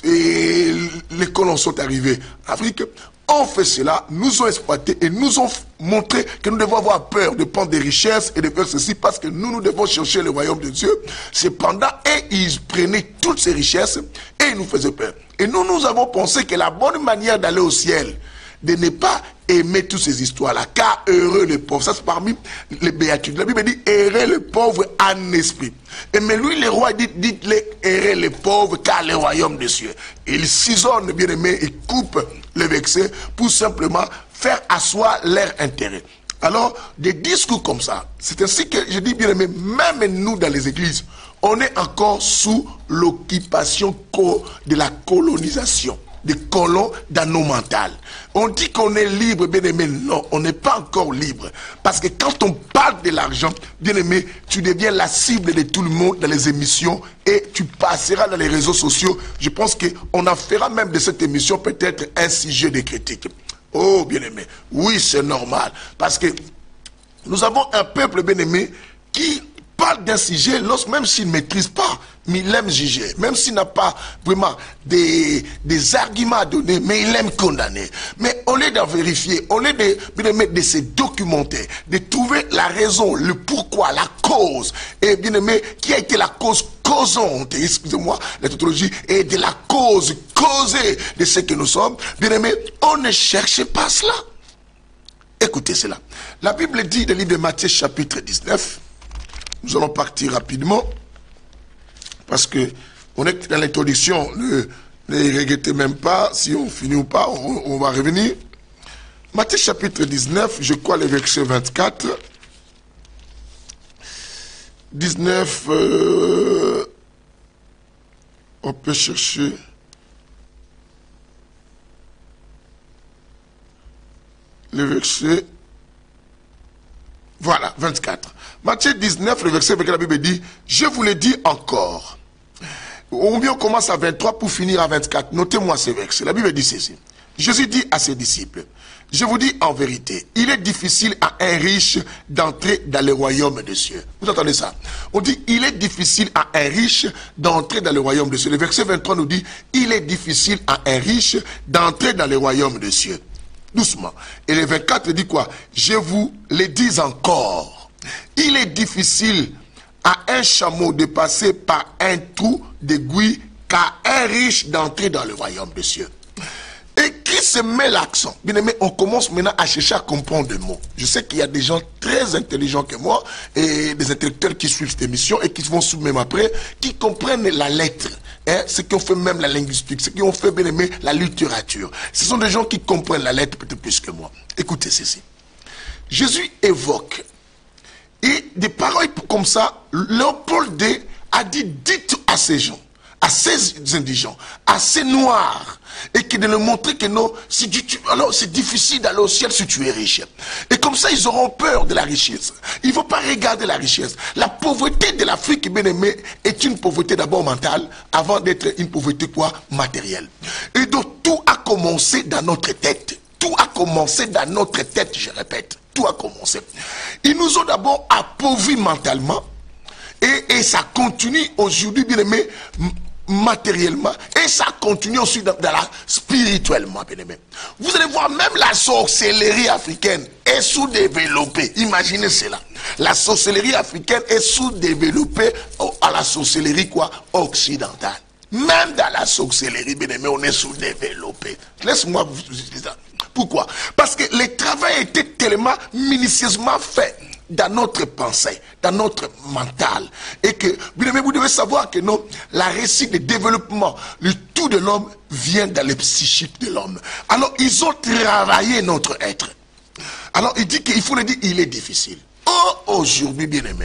et les colons sont arrivés en Afrique, ont fait cela, nous ont exploité et nous ont montré que nous devons avoir peur de prendre des richesses et de faire ceci parce que nous devons chercher le royaume de Dieu. Cependant, ils prenaient toutes ces richesses et ils nous faisaient peur. Et nous avons pensé que la bonne manière d'aller au ciel de ne pas aimer toutes ces histoires-là. Car heureux le pauvre, ça c'est parmi les béatitudes. La Bible dit heureux le pauvre en esprit. Et mais lui, le roi, dites-les heureux les pauvres, car le royaume des cieux. Il s'isonne, bien aimé, et coupe le vexé pour simplement faire asseoir leur intérêt. Alors, des discours comme ça, c'est ainsi que je dis bien aimé, même nous dans les églises, on est encore sous l'occupation de la colonisation, des colons dans nos mentales. On dit qu'on est libre, bien aimé, non, on n'est pas encore libre. Parce que quand on parle de l'argent, bien aimé, tu deviens la cible de tout le monde dans les émissions et tu passeras dans les réseaux sociaux. Je pense qu'on en fera même de cette émission peut-être un sujet de critique. Oh, bien-aimé, oui, c'est normal. Parce que nous avons un peuple, bien-aimé, qui parle d'un sujet, même s'il ne maîtrise pas, mais il aime juger. Même s'il n'a pas vraiment des arguments à donner, mais il aime condamner. Mais au lieu d'en vérifier, au lieu de se documenter, de trouver la raison, le pourquoi, la cause, et bien-aimé, qui a été la cause causante, excusez-moi, la tautologie, et de la cause causée de ce que nous sommes, bien-aimé, on ne cherche pas cela. Écoutez cela. La Bible dit dans le livre de Matthieu chapitre 19, nous allons partir rapidement, parce que on est dans l'introduction, ne regrettez même pas, si on finit ou pas, on va revenir. Matthieu chapitre 19, je crois le verset 24. 19, on peut chercher. Le verset, voilà, 24. Matthieu 19, le verset avec la Bible dit, je vous le dis encore. Ou bien on commence à 23 pour finir à 24. Notez-moi ce verset. La Bible dit ceci. Jésus dit à ses disciples, je vous dis en vérité, il est difficile à un riche d'entrer dans le royaume des cieux. Vous entendez ça? On dit, il est difficile à un riche d'entrer dans le royaume des cieux. Le verset 23 nous dit, il est difficile à un riche d'entrer dans le royaume des cieux. Doucement. Et le 24 dit quoi? Je vous le dis encore. Il est difficile à un chameau de passer par un trou d'aiguille qu'à un riche d'entrer dans le royaume des cieux. Et qui se met l'accent? Bien aimé, on commence maintenant à chercher à comprendre des mots. Je sais qu'il y a des gens très intelligents que moi et des intellectuels qui suivent cette émission et qui vont suivre même après, qui comprennent la lettre. Hein, ceux qui ont fait même la linguistique, ceux qui ont fait, bien aimé, la littérature. Ce sont des gens qui comprennent la lettre peut-être plus que moi. Écoutez ceci. Jésus évoque, et des paroles comme ça, Léopold II a dit, dites à ces gens, à ces indigents, à ces noirs, et qui de leur montrer que non, alors c'est difficile d'aller au ciel si tu es riche. Et comme ça, ils auront peur de la richesse. Il ne faut pas regarder la richesse. La pauvreté de l'Afrique, bien aimé, est une pauvreté d'abord mentale, avant d'être une pauvreté quoi? Matérielle. Et donc tout a commencé dans notre tête. Tout a commencé dans notre tête, je répète. Tout a commencé. Ils nous ont d'abord appauvris mentalement, et ça continue aujourd'hui, bien aimé, matériellement, et ça continue aussi dans la spirituellement, bien aimé. Vous allez voir, même la sorcellerie africaine est sous-développée. Imaginez cela. La sorcellerie africaine est sous-développée à la sorcellerie quoi? Occidentale. Même dans la sorcellerie, bien aimé, on est sous-développé. Laisse-moi vous dire ça. Pourquoi? Parce que le travail a été tellement minutieusement fait dans notre pensée, dans notre mental. Et que, bien aimé, vous devez savoir que non, la réussite, le développement, le tout de l'homme vient dans le psychique de l'homme. Alors, ils ont travaillé notre être. Alors, il dit qu'il faut le dire, il est difficile. Oh, aujourd'hui, bien aimé,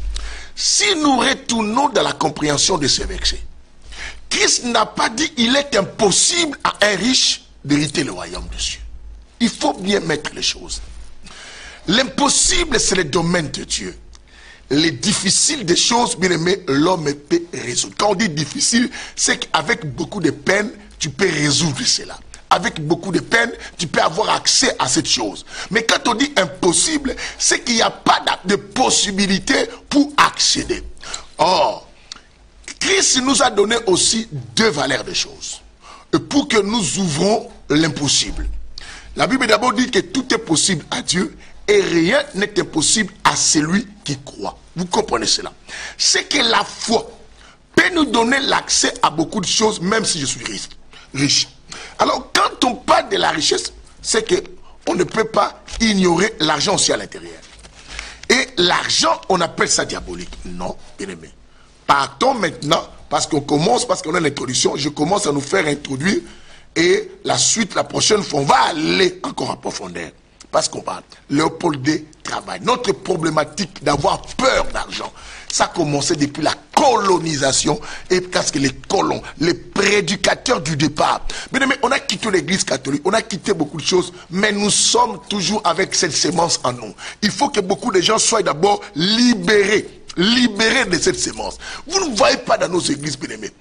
si nous retournons dans la compréhension de ce verset, Christ n'a pas dit il est impossible à un riche d'hériter le royaume de Dieu. Il faut bien mettre les choses. L'impossible, c'est le domaine de Dieu. Les difficiles des choses, bien aimé, l'homme peut résoudre. Quand on dit difficile, c'est qu'avec beaucoup de peine, tu peux résoudre cela. Avec beaucoup de peine, tu peux avoir accès à cette chose. Mais quand on dit impossible, c'est qu'il n'y a pas de possibilité pour accéder. Or, Christ nous a donné aussi deux valeurs de choses. Et pour que nous ouvrons l'impossible. La Bible d'abord dit que tout est possible à Dieu et rien n'est impossible à celui qui croit. Vous comprenez cela? C'est que la foi peut nous donner l'accès à beaucoup de choses, même si je suis riche. Alors, quand on parle de la richesse, c'est que on ne peut pas ignorer l'argent aussi à l'intérieur. Et l'argent, on appelle ça diabolique. Non, bien aimé. Partons maintenant, parce qu'on commence, parce qu'on a l'introduction, je commence à nous faire introduire, et la suite, la prochaine fois, on va aller encore en profondeur. Parce qu'on parle, Léopold D. travaille. Notre problématique d'avoir peur d'argent, ça a commencé depuis la colonisation, et parce que les colons, les prédicateurs du départ. Bien aimé, on a quitté l'église catholique, on a quitté beaucoup de choses, mais nous sommes toujours avec cette sémence en nous. Il faut que beaucoup de gens soient d'abord libérés de cette sémence. Vous ne voyez pas dans nos églises, bien aimés.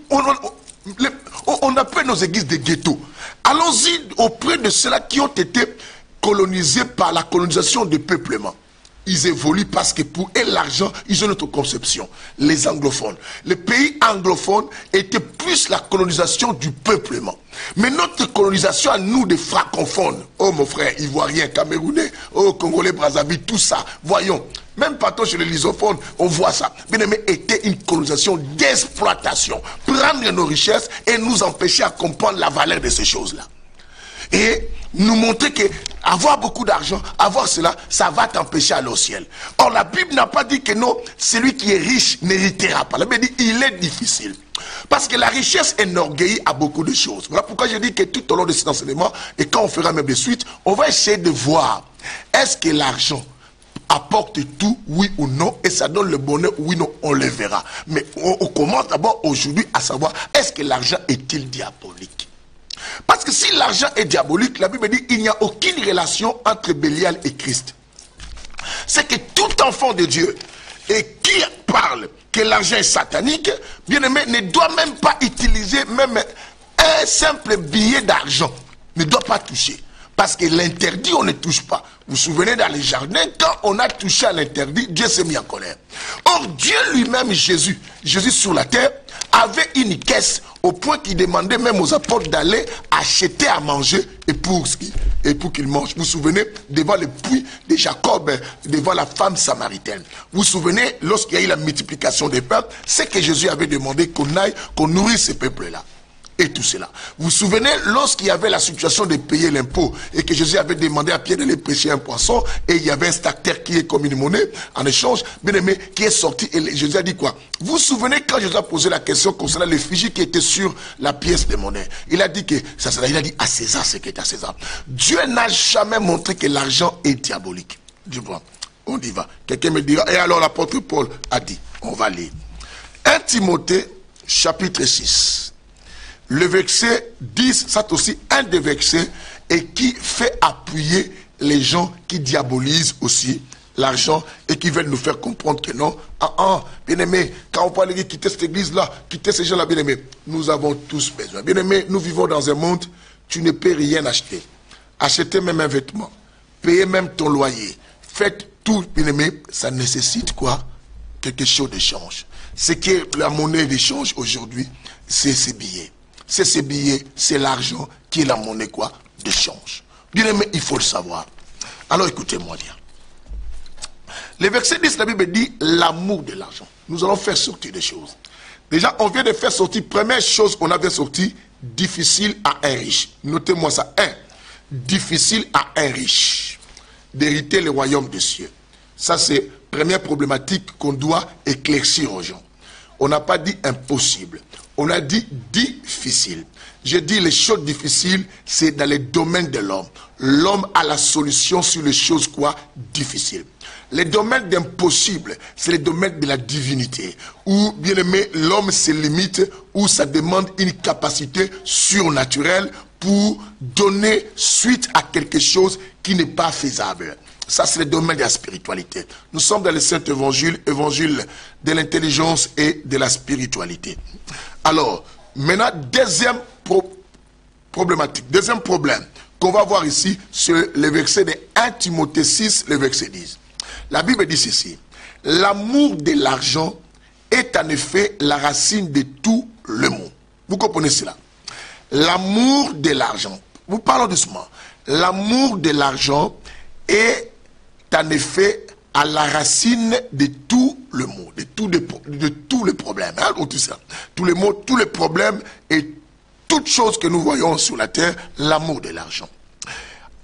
On appelle nos églises des ghettos. Allons-y auprès de ceux-là qui ont été colonisés par la colonisation du peuplement. Ils évoluent parce que pour eux, l'argent, ils ont notre conception. Les anglophones. Les pays anglophones étaient plus la colonisation du peuplement. Mais notre colonisation à nous, des francophones, oh mon frère, ivoirien, camerounais, oh congolais, brazzaville, tout ça, voyons. Même partout chez les lysophones, on voit ça. Bien aimé, était une colonisation d'exploitation. Prendre nos richesses et nous empêcher à comprendre la valeur de ces choses-là. Et nous montrer que avoir beaucoup d'argent, avoir cela, ça va t'empêcher d'aller au ciel. Or, la Bible n'a pas dit que non, celui qui est riche n'héritera pas. La Bible dit il est difficile. Parce que la richesse enorgueillit à beaucoup de choses. Voilà pourquoi je dis que tout au long de cet enseignement, et quand on fera même des suites, on va essayer de voir, est-ce que l'argent apporte tout, oui ou non, et ça donne le bonheur, oui ou non, on le verra. Mais on commence d'abord aujourd'hui à savoir, est-ce que l'argent est-il diabolique? Parce que si l'argent est diabolique, la Bible dit qu'il n'y a aucune relation entre Bélial et Christ. C'est que tout enfant de Dieu, et qui parle que l'argent est satanique, bien aimé, ne doit même pas utiliser même un simple billet d'argent. Ne doit pas toucher. Parce que l'interdit, on ne touche pas. Vous vous souvenez dans les jardins, quand on a touché à l'interdit, Dieu s'est mis en colère. Or, Dieu lui-même, Jésus sur la terre, avait une caisse au point qu'il demandait même aux apôtres d'aller acheter à manger et pour qu'ils mangent. Vous vous souvenez, devant le puits de Jacob, devant la femme samaritaine. Vous vous souvenez, lorsqu'il y a eu la multiplication des peuples, c'est que Jésus avait demandé qu'on aille, qu'on nourrisse ces peuples-là. Et tout cela. Vous vous souvenez, lorsqu'il y avait la situation de payer l'impôt et que Jésus avait demandé à Pierre d'aller pêcher un poisson et il y avait un stactaire qui est comme une monnaie en échange, bien aimé, qui est sorti et Jésus a dit quoi? Vous vous souvenez quand Jésus a posé la question concernant l'effigie qui était sur la pièce de monnaie? Il a dit que ça, il a dit à César ce qui est à César. Dieu n'a jamais montré que l'argent est diabolique. Du moins, on y va. Quelqu'un me dira, et alors l'apôtre Paul a dit, on va lire. 1 Timothée, chapitre 6. Le verset 10, c'est aussi un des versets et qui fait appuyer les gens qui diabolisent aussi l'argent et qui veulent nous faire comprendre que non, bien aimé, quand on parle de quitter cette église-là, quitter ces gens-là, bien aimé, nous avons tous besoin. Bien aimé, nous vivons dans un monde, tu ne peux rien acheter. Acheter même un vêtement, payer même ton loyer, faites tout, bien aimé, ça nécessite quoi? Quelque chose d'échange. Ce qui est la monnaie d'échange aujourd'hui, c'est ces billets. C'est ces billets, c'est l'argent qui est la monnaie quoi d'échange. Bien aimé, il faut le savoir. Alors écoutez-moi bien. Le verset 10, la Bible dit l'amour de l'argent. Nous allons faire sortir des choses. Déjà, on vient de faire sortir, première chose qu'on avait sorti, difficile à un riche. Notez-moi ça. 1. Difficile à un riche d'hériter le royaume des cieux. Ça, c'est première problématique qu'on doit éclaircir aux gens. On n'a pas dit impossible. On a dit difficile. J'ai dit les choses difficiles, c'est dans les domaines de l'homme. L'homme a la solution sur les choses quoi? Difficiles. Les domaines d'impossible, c'est les domaines de la divinité. Où, bien aimé, l'homme se limite, où ça demande une capacité surnaturelle pour donner suite à quelque chose qui n'est pas faisable. Ça, c'est le domaine de la spiritualité. Nous sommes dans le Saint-Évangile, évangile de l'intelligence et de la spiritualité. Alors, maintenant, deuxième problématique, deuxième problème qu'on va voir ici, c'est le verset de 1 Timothée 6, le verset 10. La Bible dit ceci. L'amour de l'argent est en effet la racine de tout le mot. Vous comprenez cela? L'amour de l'argent. Vous parlons doucement. L'amour de l'argent est en effet à la racine de tout le mot, de tous les problèmes. Hein, tout ça. Tous les mots, tous les problèmes et toutes choses que nous voyons sur la terre, l'amour de l'argent.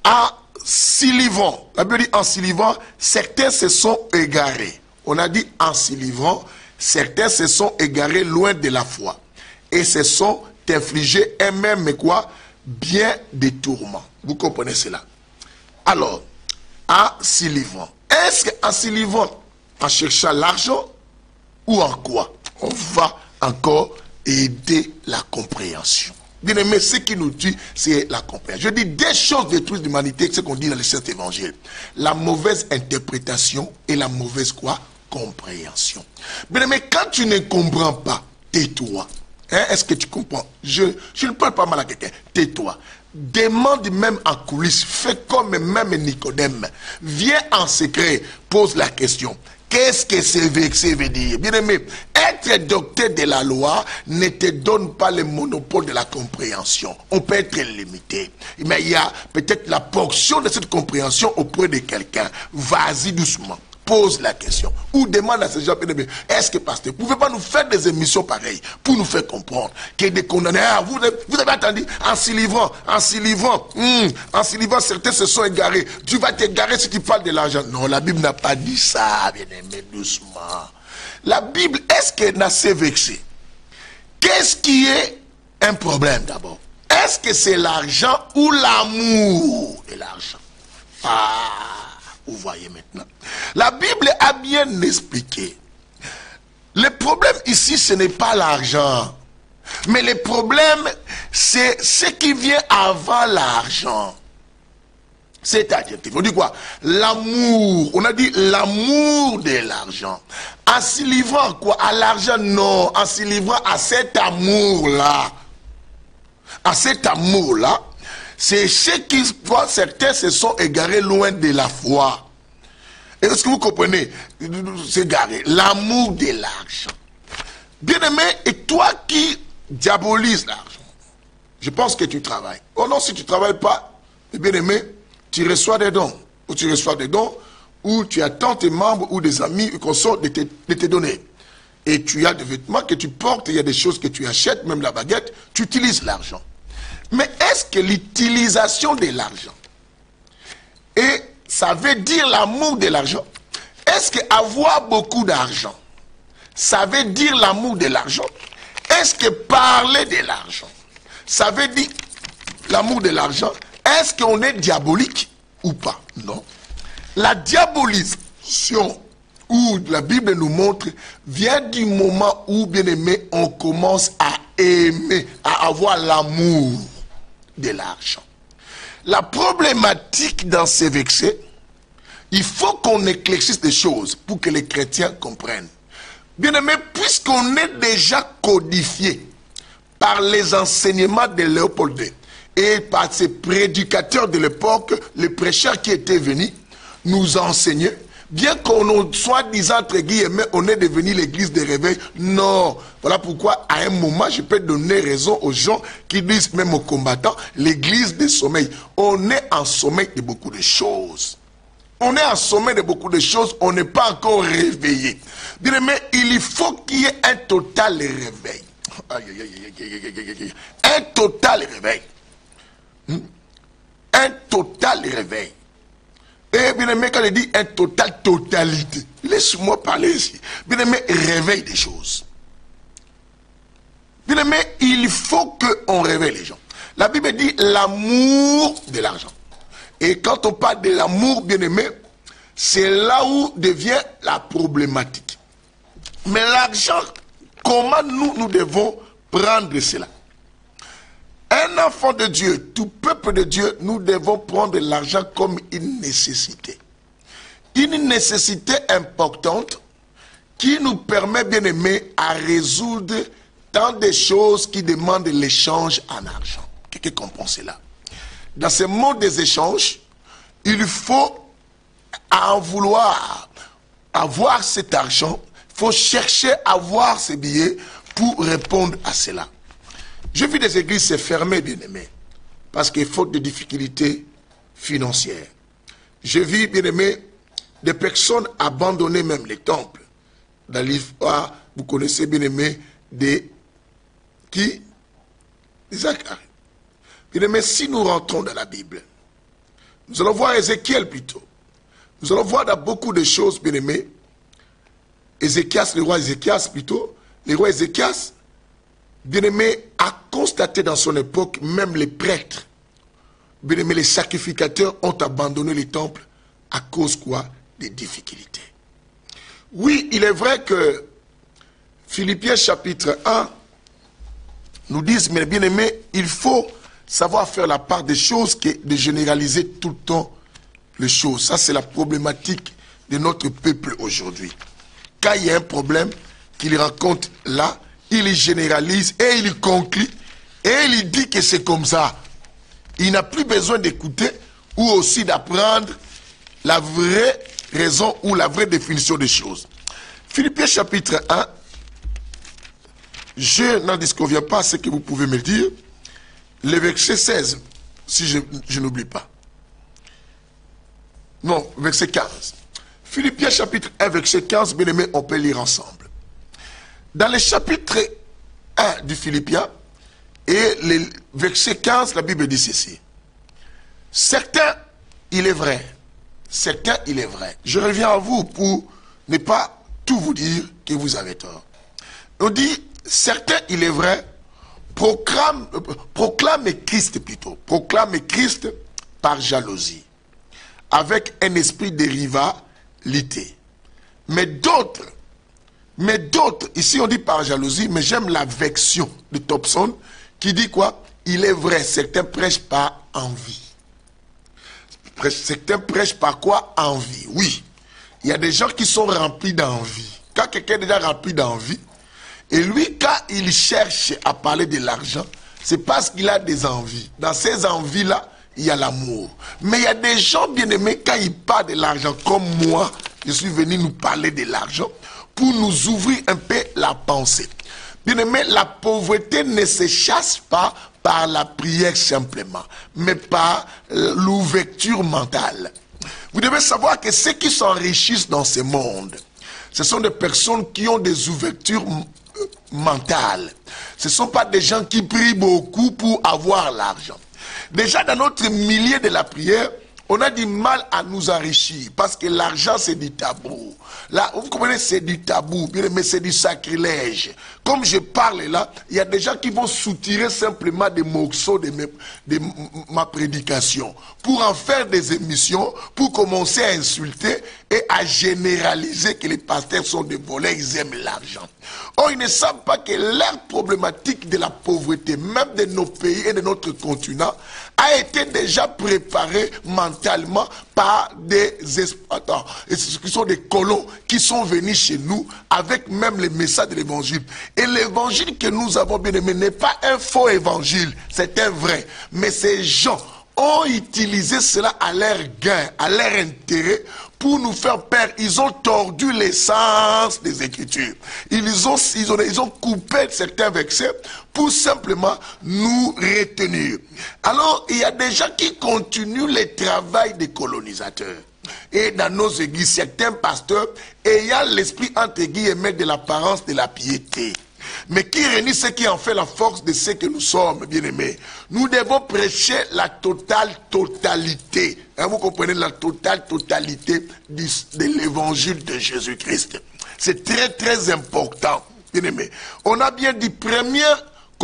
en s'y livrant, la Bible dit en s'y livrant, certains se sont égarés. On a dit en s'y livrant, certains se sont égarés loin de la foi et se sont infligés eux-mêmes, mais quoi? Bien des tourments. Vous comprenez cela? Alors, en s'y livrant, est-ce qu'en s'y livrant, en cherchant l'argent ou en quoi? On va encore aider la compréhension. Bien aimé, ce qui nous tue, c'est la compréhension. Je dis des choses détruisent l'humanité, ce qu'on dit dans les Saints Évangiles. La mauvaise interprétation et la mauvaise quoi? Compréhension. Bien aimé, quand tu ne comprends pas, tais-toi. Hein, est-ce que tu comprends? Je ne parle pas mal à quelqu'un. Tais-toi. Demande même en coulisses. Fais comme même Nicodème. Viens en secret. Pose la question. Qu'est-ce que c'est vexé veut dire? Bien aimé, être docteur de la loi ne te donne pas le monopole de la compréhension. On peut être limité. Mais il y a peut-être la portion de cette compréhension auprès de quelqu'un. Vas-y doucement. Pose la question. Ou demande à ces gens, est-ce que pasteur, vous ne pouvez pas nous faire des émissions pareilles pour nous faire comprendre que des condamnés, vous avez entendu, en s'y livrant, certains se sont égarés. Tu vas t'égarer si tu parles de l'argent. Non, la Bible n'a pas dit ça, bien-aimé, doucement. La Bible, est-ce qu'elle n'a s'est vexée? Qu'est-ce qui est un problème d'abord? Est-ce que c'est l'argent ou l'amour de l'argent? Vous voyez maintenant. La Bible a bien expliqué. Le problème ici, ce n'est pas l'argent. Mais le problème, c'est ce qui vient avant l'argent. C'est adjectif. On dit quoi? L'amour. On a dit l'amour de l'argent. En s'y livrant quoi? À l'argent, non. En s'y livrant à cet amour-là. À cet amour-là. C'est ce qui, certains se sont égarés loin de la foi. Est-ce que vous comprenez? S'égarer. L'amour de l'argent. Bien-aimé, et toi qui diabolises l'argent, je pense que tu travailles. Oh non, si tu ne travailles pas, bien-aimé, tu reçois des dons. Ou tu reçois des dons, ou tu attends tes membres ou des amis ou consorts de te donner. Et tu as des vêtements que tu portes, il y a des choses que tu achètes, même la baguette, tu utilises l'argent. Mais est-ce que l'utilisation de l'argent, et ça veut dire l'amour de l'argent, est-ce qu'avoir beaucoup d'argent, ça veut dire l'amour de l'argent? Est-ce que parler de l'argent, ça veut dire l'amour de l'argent? Est-ce qu'on est diabolique ou pas? Non. La diabolisation, où la Bible nous montre, vient du moment où, bien aimé, on commence à aimer, à avoir l'amour de l'argent. La problématique dans ces versets, il faut qu'on éclaircisse des choses pour que les chrétiens comprennent. Bien aimé, puisqu'on est déjà codifié par les enseignements de Léopold II et par ses prédicateurs de l'époque, les prêcheurs qui étaient venus nous enseigner, bien qu'on soit disant entre guillemets, on est devenu l'église des réveils. Non. Voilà pourquoi, à un moment, je peux donner raison aux gens qui disent, même aux combattants, l'église des sommeils. On est en sommeil de beaucoup de choses. On est en sommeil de beaucoup de choses, on n'est pas encore réveillé. Bien aimé, il faut qu'il y ait un total réveil. Un total réveil. Un total réveil. Et bien aimé, quand il dit un total totalité, laisse-moi parler ici. Bien aimé, réveille des choses. Bien aimé, il faut qu'on réveille les gens. La Bible dit l'amour de l'argent. Et quand on parle de l'amour, bien aimé, c'est là où devient la problématique. Mais l'argent, comment nous devons prendre cela? Un enfant de Dieu, tout peuple de Dieu, nous devons prendre l'argent comme une nécessité. Une nécessité importante qui nous permet, bien aimé, à résoudre tant de choses qui demandent l'échange en argent. Quelqu'un comprend cela? Dans ce monde des échanges, il faut en vouloir avoir cet argent, il faut chercher à avoir ces billets pour répondre à cela. Je vis des églises se fermer, bien aimé, parce qu'il faut des difficultés financières. Je vis, bien aimé, des personnes abandonner même les temples. Dans l'histoire, vous connaissez, bien aimé, des Zacharie. Bien aimé, si nous rentrons dans la Bible, Nous allons voir Ézéchiel plutôt. Nous allons voir dans beaucoup de choses, bien aimés. Ézéchias, le roi Ézéchias plutôt, le roi Ézéchias, bien aimé, a constaté dans son époque, même les prêtres, bien aimé, les sacrificateurs ont abandonné les temples à cause quoi? Des difficultés. Oui, il est vrai que Philippiens chapitre 1 nous dit, mais bien aimé, il faut savoir faire la part des choses que de généraliser tout le temps les choses. Ça, c'est la problématique de notre peuple aujourd'hui. Quand il y a un problème qu'il rencontre là, il généralise et il conclut et il dit que c'est comme ça. Il n'a plus besoin d'écouter ou aussi d'apprendre la vraie raison ou la vraie définition des choses. Philippiens chapitre 1, je n'en disconviens pas ce que vous pouvez me dire. Le verset 16, si je n'oublie pas. Non, verset 15. Philippiens chapitre 1, verset 15, bien aimé, on peut lire ensemble. Dans le chapitre 1 du Philippiens, et le verset 15, la Bible dit ceci. Certains, il est vrai. Certains, il est vrai. Je reviens à vous pour ne pas tout vous dire que vous avez tort. On dit, certains, il est vrai, proclame Christ plutôt. Proclame Christ par jalousie. Avec un esprit de rivalité. Mais d'autres, ici on dit par jalousie, mais j'aime la vection de Thompson, qui dit quoi? Il est vrai, certains prêchent par envie. Certains prêchent par quoi? Envie. Oui, il y a des gens qui sont remplis d'envie. Quand quelqu'un est déjà rempli d'envie, et lui, quand il cherche à parler de l'argent, c'est parce qu'il a des envies. Dans ces envies-là, il y a l'amour. Mais il y a des gens bien-aimés, quand ils parlent de l'argent, comme moi, je suis venu nous parler de l'argent, pour nous ouvrir un peu la pensée. Bien-aimé, la pauvreté ne se chasse pas par la prière simplement, mais par l'ouverture mentale. Vous devez savoir que ceux qui s'enrichissent dans ce monde, ce sont des personnes qui ont des ouvertures mentales. Ce ne sont pas des gens qui prient beaucoup pour avoir l'argent. Déjà dans notre milieu de la prière, on a du mal à nous enrichir parce que l'argent c'est du tabou. Là, vous comprenez, c'est du tabou, mais c'est du sacrilège. Comme je parle là, il y a des gens qui vont soutirer simplement des morceaux de ma prédication pour en faire des émissions, pour commencer à insulter et à généraliser que les pasteurs sont des voleurs, ils aiment l'argent. Or, ils ne savent pas que leur problématique de la pauvreté, même de nos pays et de notre continent, a été déjà préparée mentalement par des exploitants. Et ce sont des colons qui sont venus chez nous avec même les messages de l'évangile. Et l'évangile que nous avons bien aimé n'est pas un faux évangile, c'est un vrai. Mais ces gens ont utilisé cela à leur gain, à leur intérêt, pour nous faire peur. Ils ont tordu l'essence des Écritures. Ils ont coupé certains versets pour simplement nous retenir. Alors, il y a des gens qui continuent le travail des colonisateurs. Et dans nos églises, certains pasteurs ayant l'esprit entre guillemets de l'apparence de la piété, mais qui réunit ce qui en fait la force de ce que nous sommes, bien-aimés. Nous devons prêcher la totalité. Hein, vous comprenez, la totalité de l'évangile de Jésus-Christ. C'est très très important, bien-aimés. On a bien dit, première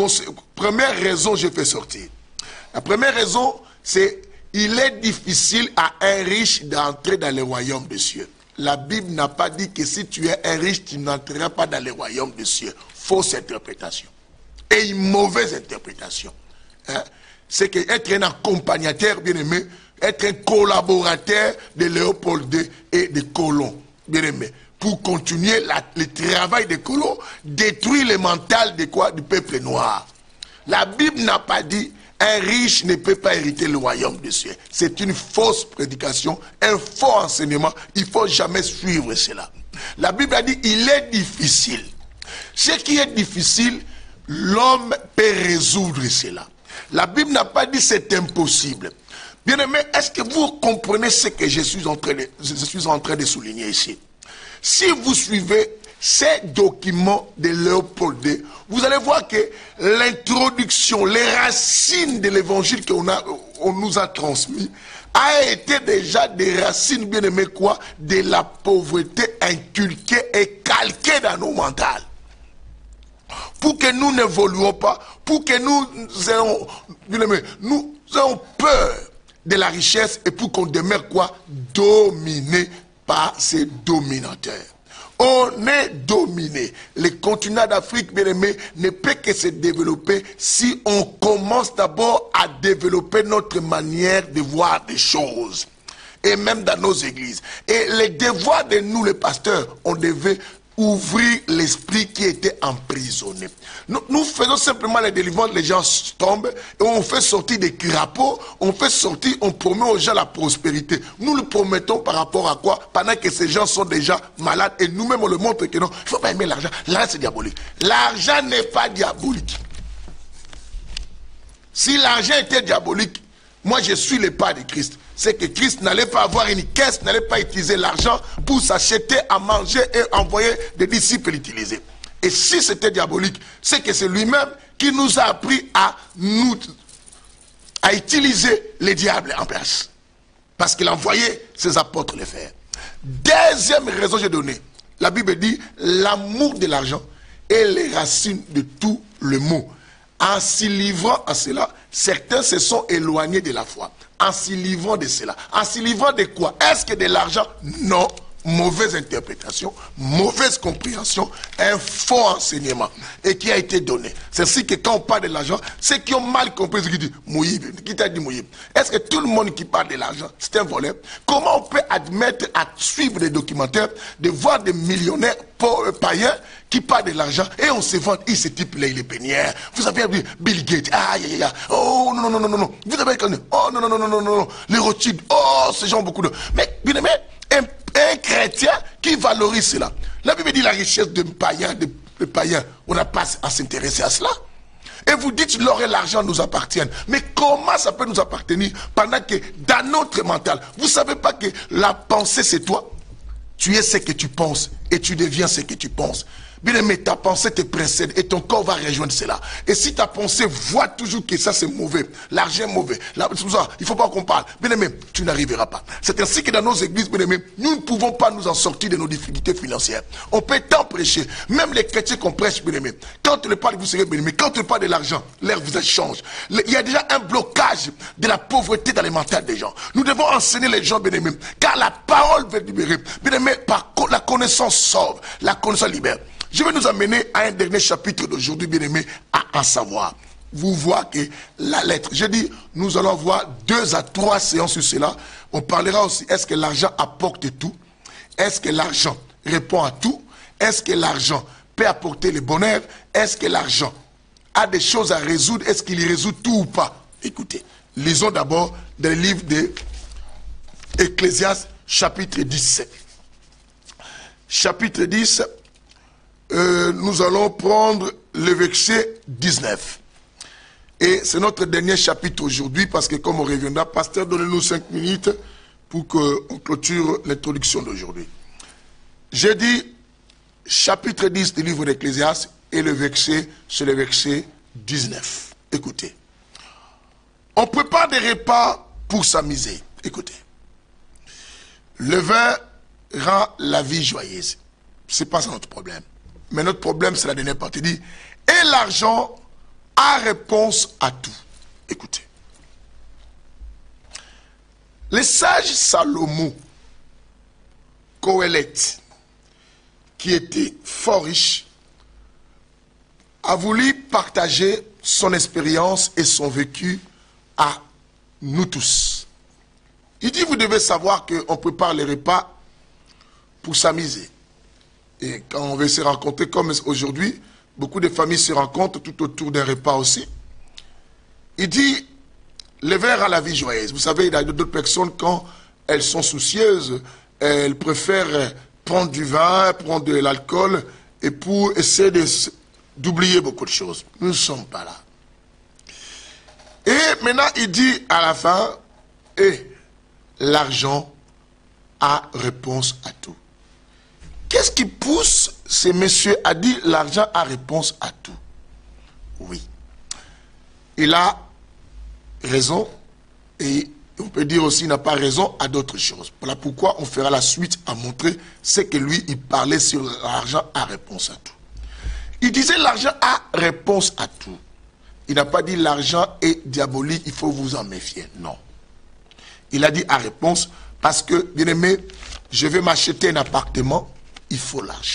raison, je fais sortir. La première raison, c'est il est difficile à un riche d'entrer dans le royaume des cieux. La Bible n'a pas dit que si tu es un riche, tu n'entreras pas dans le royaume des cieux. Fausse interprétation. Et une mauvaise interprétation. Hein? C'est qu'être un accompagnateur, bien-aimé, être un collaborateur de Léopold II et des colons, bien-aimé, pour continuer le travail des colons, détruire le mental de quoi? Du peuple noir. La Bible n'a pas dit un riche ne peut pas hériter le royaume des cieux. C'est une fausse prédication, un faux enseignement. Il ne faut jamais suivre cela. La Bible a dit il est difficile. Ce qui est difficile, l'homme peut résoudre cela. La Bible n'a pas dit c'est impossible. Bien-aimé, est-ce que vous comprenez ce que je suis en train de souligner ici? Si vous suivez ces documents de Léopold II, vous allez voir que l'introduction, les racines de l'évangile qu'on a qu'on nous a transmis a été déjà des racines, bien aimées, quoi, de la pauvreté inculquée et calquée dans nos mentales. Pour que nous n'évoluons pas, pour que nous ayons, bien aimé, nous ayons peur de la richesse et pour qu'on demeure quoi, dominé par ces dominateurs. On est dominé. Le continent d'Afrique, bien aimé, ne peut que se développer si on commence d'abord à développer notre manière de voir des choses. Et même dans nos églises. Et le devoir de nous, les pasteurs, on devait ouvrir l'esprit qui était emprisonné. Nous faisons simplement les délivrances, les gens tombent, et on fait sortir des crapauds, on fait sortir, on promet aux gens la prospérité. Nous le promettons par rapport à quoi? Pendant que ces gens sont déjà malades, et nous-mêmes on le montre que non, il ne faut pas aimer l'argent. L'argent c'est diabolique. L'argent n'est pas diabolique. Si l'argent était diabolique, moi je suis le pas de Christ. C'est que Christ n'allait pas avoir une caisse, n'allait pas utiliser l'argent pour s'acheter à manger et envoyer des disciples l'utiliser. Et si c'était diabolique, c'est que c'est lui-même qui nous a appris à utiliser les diables en place. Parce qu'il envoyait ses apôtres le faire. Deuxième raison que j'ai donnée, la Bible dit l'amour de l'argent est les racines de tout le mot. En s'y livrant à cela, certains se sont éloignés de la foi. En s'y livrant de cela. En s'y livrant de quoi? Est-ce que de l'argent? Non. Mauvaise interprétation, mauvaise compréhension, un faux enseignement et qui a été donné. C'est ainsi que quand on parle de l'argent, ceux qui ont mal compris ce qu'il dit, Moïb, qui t'a dit Moïb? Est-ce que tout le monde qui parle de l'argent, c'est un voleur? Comment on peut admettre à suivre des documentaires, de voir des millionnaires païens qui parlent de l'argent et on se vante, ce type-là, il est pénière. Vous avez vu Bill Gates, aïe, aïe, aïe, oh non, non, non, non, non, vous avez connu, oh non, non, non, non, non, non, les Rothschild, oh, ces gens ont beaucoup de... Mais, bien aimé, un chrétien qui valorise cela. La Bible dit la richesse de païens, on n'a pas à s'intéresser à cela. Et vous dites l'or et l'argent nous appartiennent. Mais comment ça peut nous appartenir pendant que dans notre mental, vous ne savez pas que la pensée c'est toi? Tu es ce que tu penses et tu deviens ce que tu penses. Bien aimé, ta pensée te précède et ton corps va rejoindre cela. Et si ta pensée voit toujours que ça c'est mauvais, l'argent est mauvais, il ne faut pas qu'on parle, bien aimé, tu n'arriveras pas. C'est ainsi que dans nos églises, bien aimé, nous ne pouvons pas nous en sortir de nos difficultés financières. On peut tant prêcher, même les chrétiens qu'on prêche, bien aimé, quand on ne parle, vous serez bien aimé, quand on parle de l'argent, l'air vous change. Il y a déjà un blocage de la pauvreté dans les mentales des gens. Nous devons enseigner les gens, bien aimé, car la parole va libérer. Bien aimé, par la connaissance sauve, la connaissance libère. Je vais nous amener à un dernier chapitre d'aujourd'hui, bien aimé, à en savoir. Vous voyez que la lettre, je dis, nous allons voir 2 à 3 séances sur cela. On parlera aussi, est-ce que l'argent apporte tout? Est-ce que l'argent répond à tout? Est-ce que l'argent peut apporter le bonheur? Est-ce que l'argent a des choses à résoudre? Est-ce qu'il y résout tout ou pas? Écoutez, lisons d'abord dans le livre d'Ecclésiaste, chapitre 17. Chapitre 10, nous allons prendre le verset 19. Et c'est notre dernier chapitre aujourd'hui, parce que comme on reviendra, pasteur, donnez-nous 5 minutes pour qu'on clôture l'introduction d'aujourd'hui. J'ai dit chapitre 10 du livre d'Ecclésiaste, et le verset, c'est le verset 19. Écoutez. On prépare des repas pour s'amuser. Écoutez. Le vin rend la vie joyeuse. Ce n'est pas ça notre problème. Mais notre problème, c'est la dernière partie. Il dit, et l'argent a réponse à tout. Écoutez. Le sage Salomon, Qoéleth, qui était fort riche, a voulu partager son expérience et son vécu à nous tous. Il dit, vous devez savoir qu'on prépare les repas pour s'amuser. Et quand on veut se rencontrer comme aujourd'hui, beaucoup de familles se rencontrent tout autour d'un repas aussi. Il dit, le vin rend la vie joyeuse. Vous savez, il y a d'autres personnes, quand elles sont soucieuses, elles préfèrent prendre du vin, prendre de l'alcool, et pour essayer d'oublier beaucoup de choses. Nous ne sommes pas là. Et maintenant, il dit à la fin, et l'argent a réponse à tout. Qu'est-ce qui pousse ces messieurs à dire l'argent a réponse à tout? Oui. Il a raison Et on peut dire aussi, il n'a pas raison à d'autres choses. Voilà pourquoi on fera la suite à montrer ce que lui, il parlait sur l'argent a réponse à tout. Il disait l'argent a réponse à tout. Il n'a pas dit l'argent est diabolique, il faut vous en méfier. Non. Il a dit à réponse parce que, bien aimé, je vais m'acheter un appartement, il faut l'argent.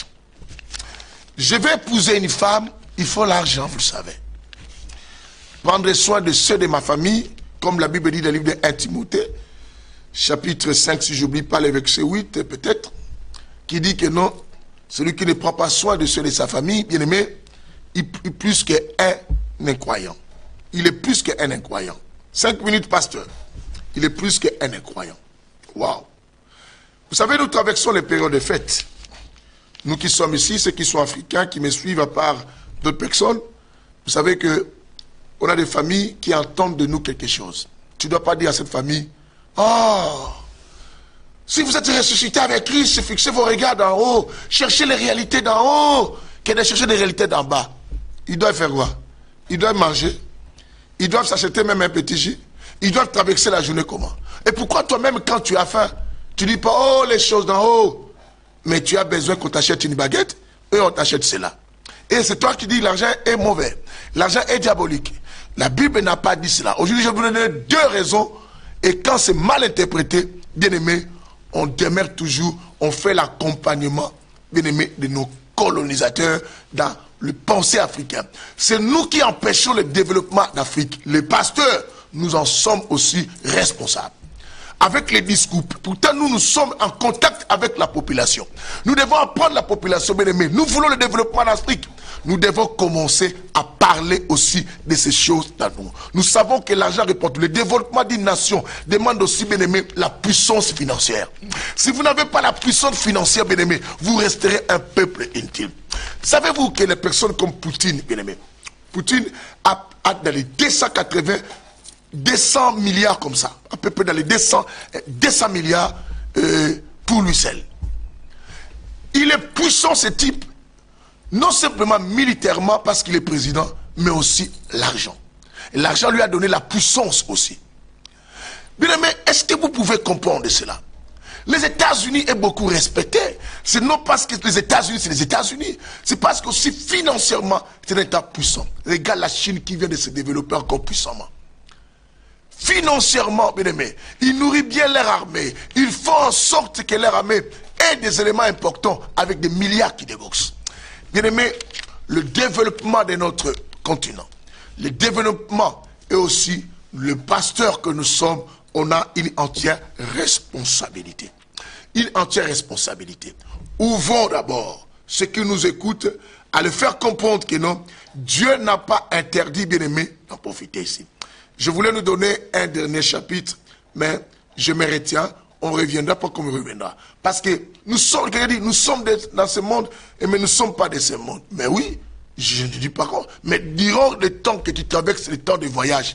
Je vais épouser une femme, il faut l'argent, vous le savez. Prendre soin de ceux de ma famille, comme la Bible dit dans le livre de 1 Timothée, chapitre 5, si je n'oublie pas le verset 8, peut-être, qui dit que non, celui qui ne prend pas soin de ceux de sa famille, bien aimé, il est plus qu'un incroyant. Il est plus qu'un incroyant. 5 minutes, pasteur. Il est plus qu'un incroyant. Waouh. Vous savez, nous traversons les périodes de fête. Nous qui sommes ici, ceux qui sont africains, qui me suivent à part d'autres personnes, vous savez que on a des familles qui entendent de nous quelque chose. Tu ne dois pas dire à cette famille, oh, si vous êtes ressuscité avec Christ, fixez vos regards d'en haut, cherchez les réalités d'en haut, que de chercher les réalités d'en bas. Ils doivent faire quoi? Ils doivent manger, ils doivent s'acheter même un petit jus, ils doivent traverser la journée comment? Et pourquoi toi-même, quand tu as faim, tu ne dis pas, oh, les choses d'en haut, mais tu as besoin qu'on t'achète une baguette, et on t'achète cela. Et c'est toi qui dis l'argent est mauvais, l'argent est diabolique. La Bible n'a pas dit cela. Aujourd'hui, je vais vous donner 2 raisons. Et quand c'est mal interprété, bien aimé, on demeure toujours, on fait l'accompagnement, bien aimé, de nos colonisateurs dans le pensée africain. C'est nous qui empêchons le développement d'Afrique. Les pasteurs, nous en sommes aussi responsables. Avec les discours. Pourtant, nous sommes en contact avec la population. Nous devons apprendre la population, bien aimé. Nous voulons le développement d'Afrique. Nous devons commencer à parler aussi de ces choses dans nous. Nous savons que l'argent répond. Le développement d'une nation demande aussi, bien aimé, la puissance financière. Si vous n'avez pas la puissance financière, bien aimé, vous resterez un peuple intime. Savez-vous que les personnes comme Poutine, bien aimé, Poutine a dans les 200 milliards comme ça, à peu près dans les 200 milliards pour lui seul. Il est puissant ce type, non simplement militairement parce qu'il est président, mais aussi l'argent. L'argent lui a donné la puissance aussi. Bien aimé, est-ce que vous pouvez comprendre cela? Les États-Unis est beaucoup respecté. C'est non parce que les États-Unis, c'est les États-Unis. C'est parce que aussi financièrement, c'est un État puissant. Regarde la Chine qui vient de se développer encore puissamment. Financièrement, bien aimé, ils nourrissent bien leur armée. Ils font en sorte que leur armée ait des éléments importants avec des milliards qui déboursent. Bien aimé, le développement de notre continent, le développement et aussi le pasteur que nous sommes, on a une entière responsabilité. Une entière responsabilité. Ouvrons d'abord ceux qui nous écoutent à le faire comprendre que non, Dieu n'a pas interdit, bien aimé, d'en profiter ici. Je voulais nous donner un dernier chapitre, mais je me retiens. On reviendra pas comme on reviendra. Parce que nous sommes dans ce monde, mais nous ne sommes pas de ce monde. Mais oui, je ne dis pas quoi. Mais durant le temps que tu traverses, le temps de voyage,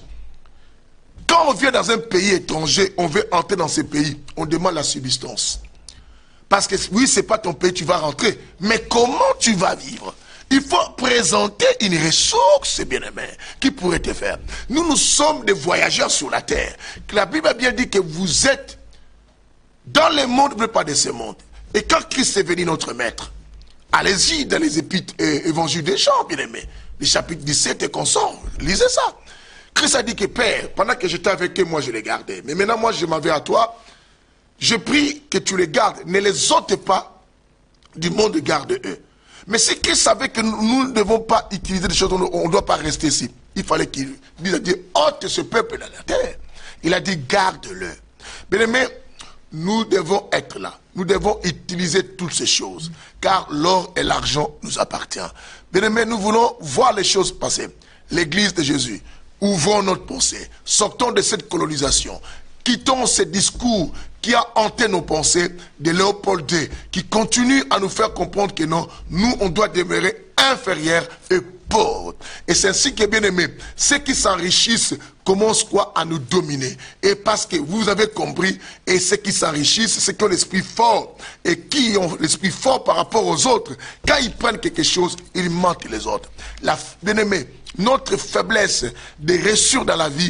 quand on vient dans un pays étranger, on veut entrer dans ce pays, on demande la subsistance. Parce que oui, ce n'est pas ton pays, tu vas rentrer. Mais comment tu vas vivre? Il faut présenter une ressource, bien-aimé, qui pourrait te faire. Nous sommes des voyageurs sur la terre. La Bible a bien dit que vous êtes dans le monde, mais pas de ce monde. Et quand Christ est venu, notre maître, allez-y dans les épîtres et évangiles des Jean, bien-aimé, les chapitres 17 et consorts, lisez ça. Christ a dit que Père, pendant que j'étais avec eux, moi je les gardais. Mais maintenant, moi je m'en vais à toi. Je prie que tu les gardes. Ne les ôte pas du monde, garde eux. Mais c'est qu'il savait que nous ne devons pas utiliser des choses, on ne doit pas rester ici. Il fallait qu'il dise à Dieu, ôte ce peuple dans la terre. Il a dit, garde-le. Bien-aimé, nous devons être là. Nous devons utiliser toutes ces choses. Car l'or et l'argent nous appartiennent. Bien-aimé, nous voulons voir les choses passer. L'église de Jésus, ouvrons notre pensée. Sortons de cette colonisation. Quittons ce discours qui a hanté nos pensées de Léopold II, qui continue à nous faire comprendre que non, nous, on doit demeurer inférieurs et pauvres. Et c'est ainsi que, bien aimé, ceux qui s'enrichissent commencent quoi à nous dominer. Et parce que vous avez compris, et ceux qui s'enrichissent, ceux qui ont l'esprit fort, et qui ont l'esprit fort par rapport aux autres, quand ils prennent quelque chose, ils mentent les autres. Bien aimé, notre faiblesse de réussir dans la vie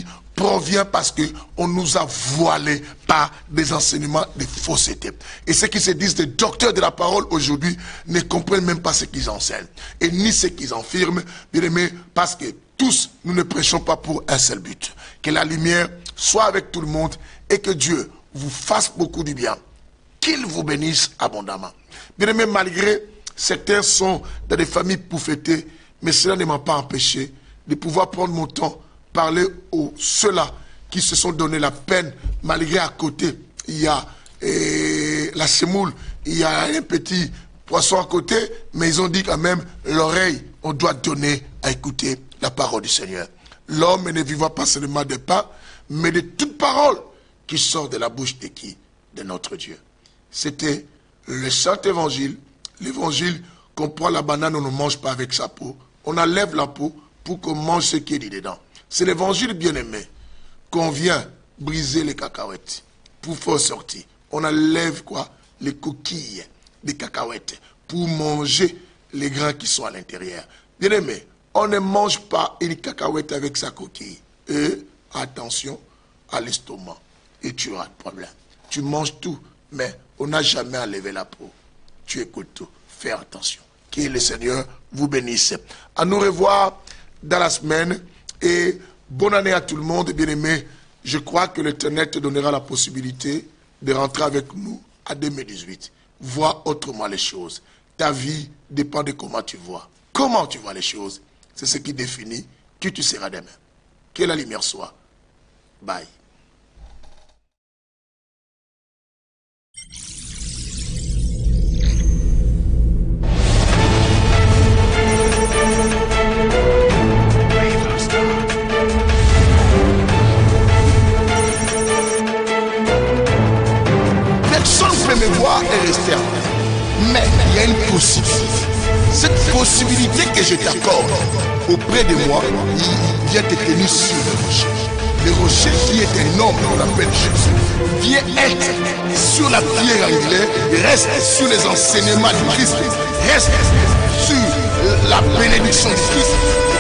provient parce qu'on nous a voilés par des enseignements de fausseté. Et ceux qui se disent des docteurs de la parole aujourd'hui ne comprennent même pas ce qu'ils enseignent. Et ni ce qu'ils affirment, bien aimés, parce que tous, nous ne prêchons pas pour un seul but. Que la lumière soit avec tout le monde et que Dieu vous fasse beaucoup du bien. Qu'il vous bénisse abondamment. Bien aimés, malgré certains sont dans des familles pouffetées, mais cela ne m'a pas empêché de pouvoir prendre mon temps, parler aux ceux-là qui se sont donné la peine, malgré à côté, il y a la semoule, il y a un petit poisson à côté, mais ils ont dit quand même, l'oreille, on doit donner à écouter la parole du Seigneur. L'homme ne vivra pas seulement de pain, mais de toute parole qui sort de la bouche de qui? De notre Dieu. C'était le Saint Évangile, l'évangile qu'on prend la banane, on ne mange pas avec sa peau, on enlève la peau pour qu'on mange ce qui est dit dedans. C'est l'évangile bien-aimé qu'on vient briser les cacahuètes pour faire sortir. On enlève quoi? Les coquilles des cacahuètes pour manger les grains qui sont à l'intérieur. Bien-aimé, on ne mange pas une cacahuète avec sa coquille. Et attention à l'estomac. Et tu auras de problème. Tu manges tout, mais on n'a jamais enlevé la peau. Tu écoutes tout. Fais attention. Que le Seigneur vous bénisse. À nous revoir dans la semaine. Et bonne année à tout le monde, bien-aimé. Je crois que l'Éternel te donnera la possibilité de rentrer avec nous à 2018. Vois autrement les choses. Ta vie dépend de comment tu vois. Comment tu vois les choses, c'est ce qui définit qui tu seras demain. Que la lumière soit. Bye. Personne ne peut me voir et rester. Mais il y a une possibilité. Cette possibilité que je t'accorde auprès de moi, il vient te tenir sur le rocher. Le rocher qui est un homme qu'on appelle Jésus, vient être sur la pierre angulaire, reste sur les enseignements du Christ, reste sur la bénédiction du Christ.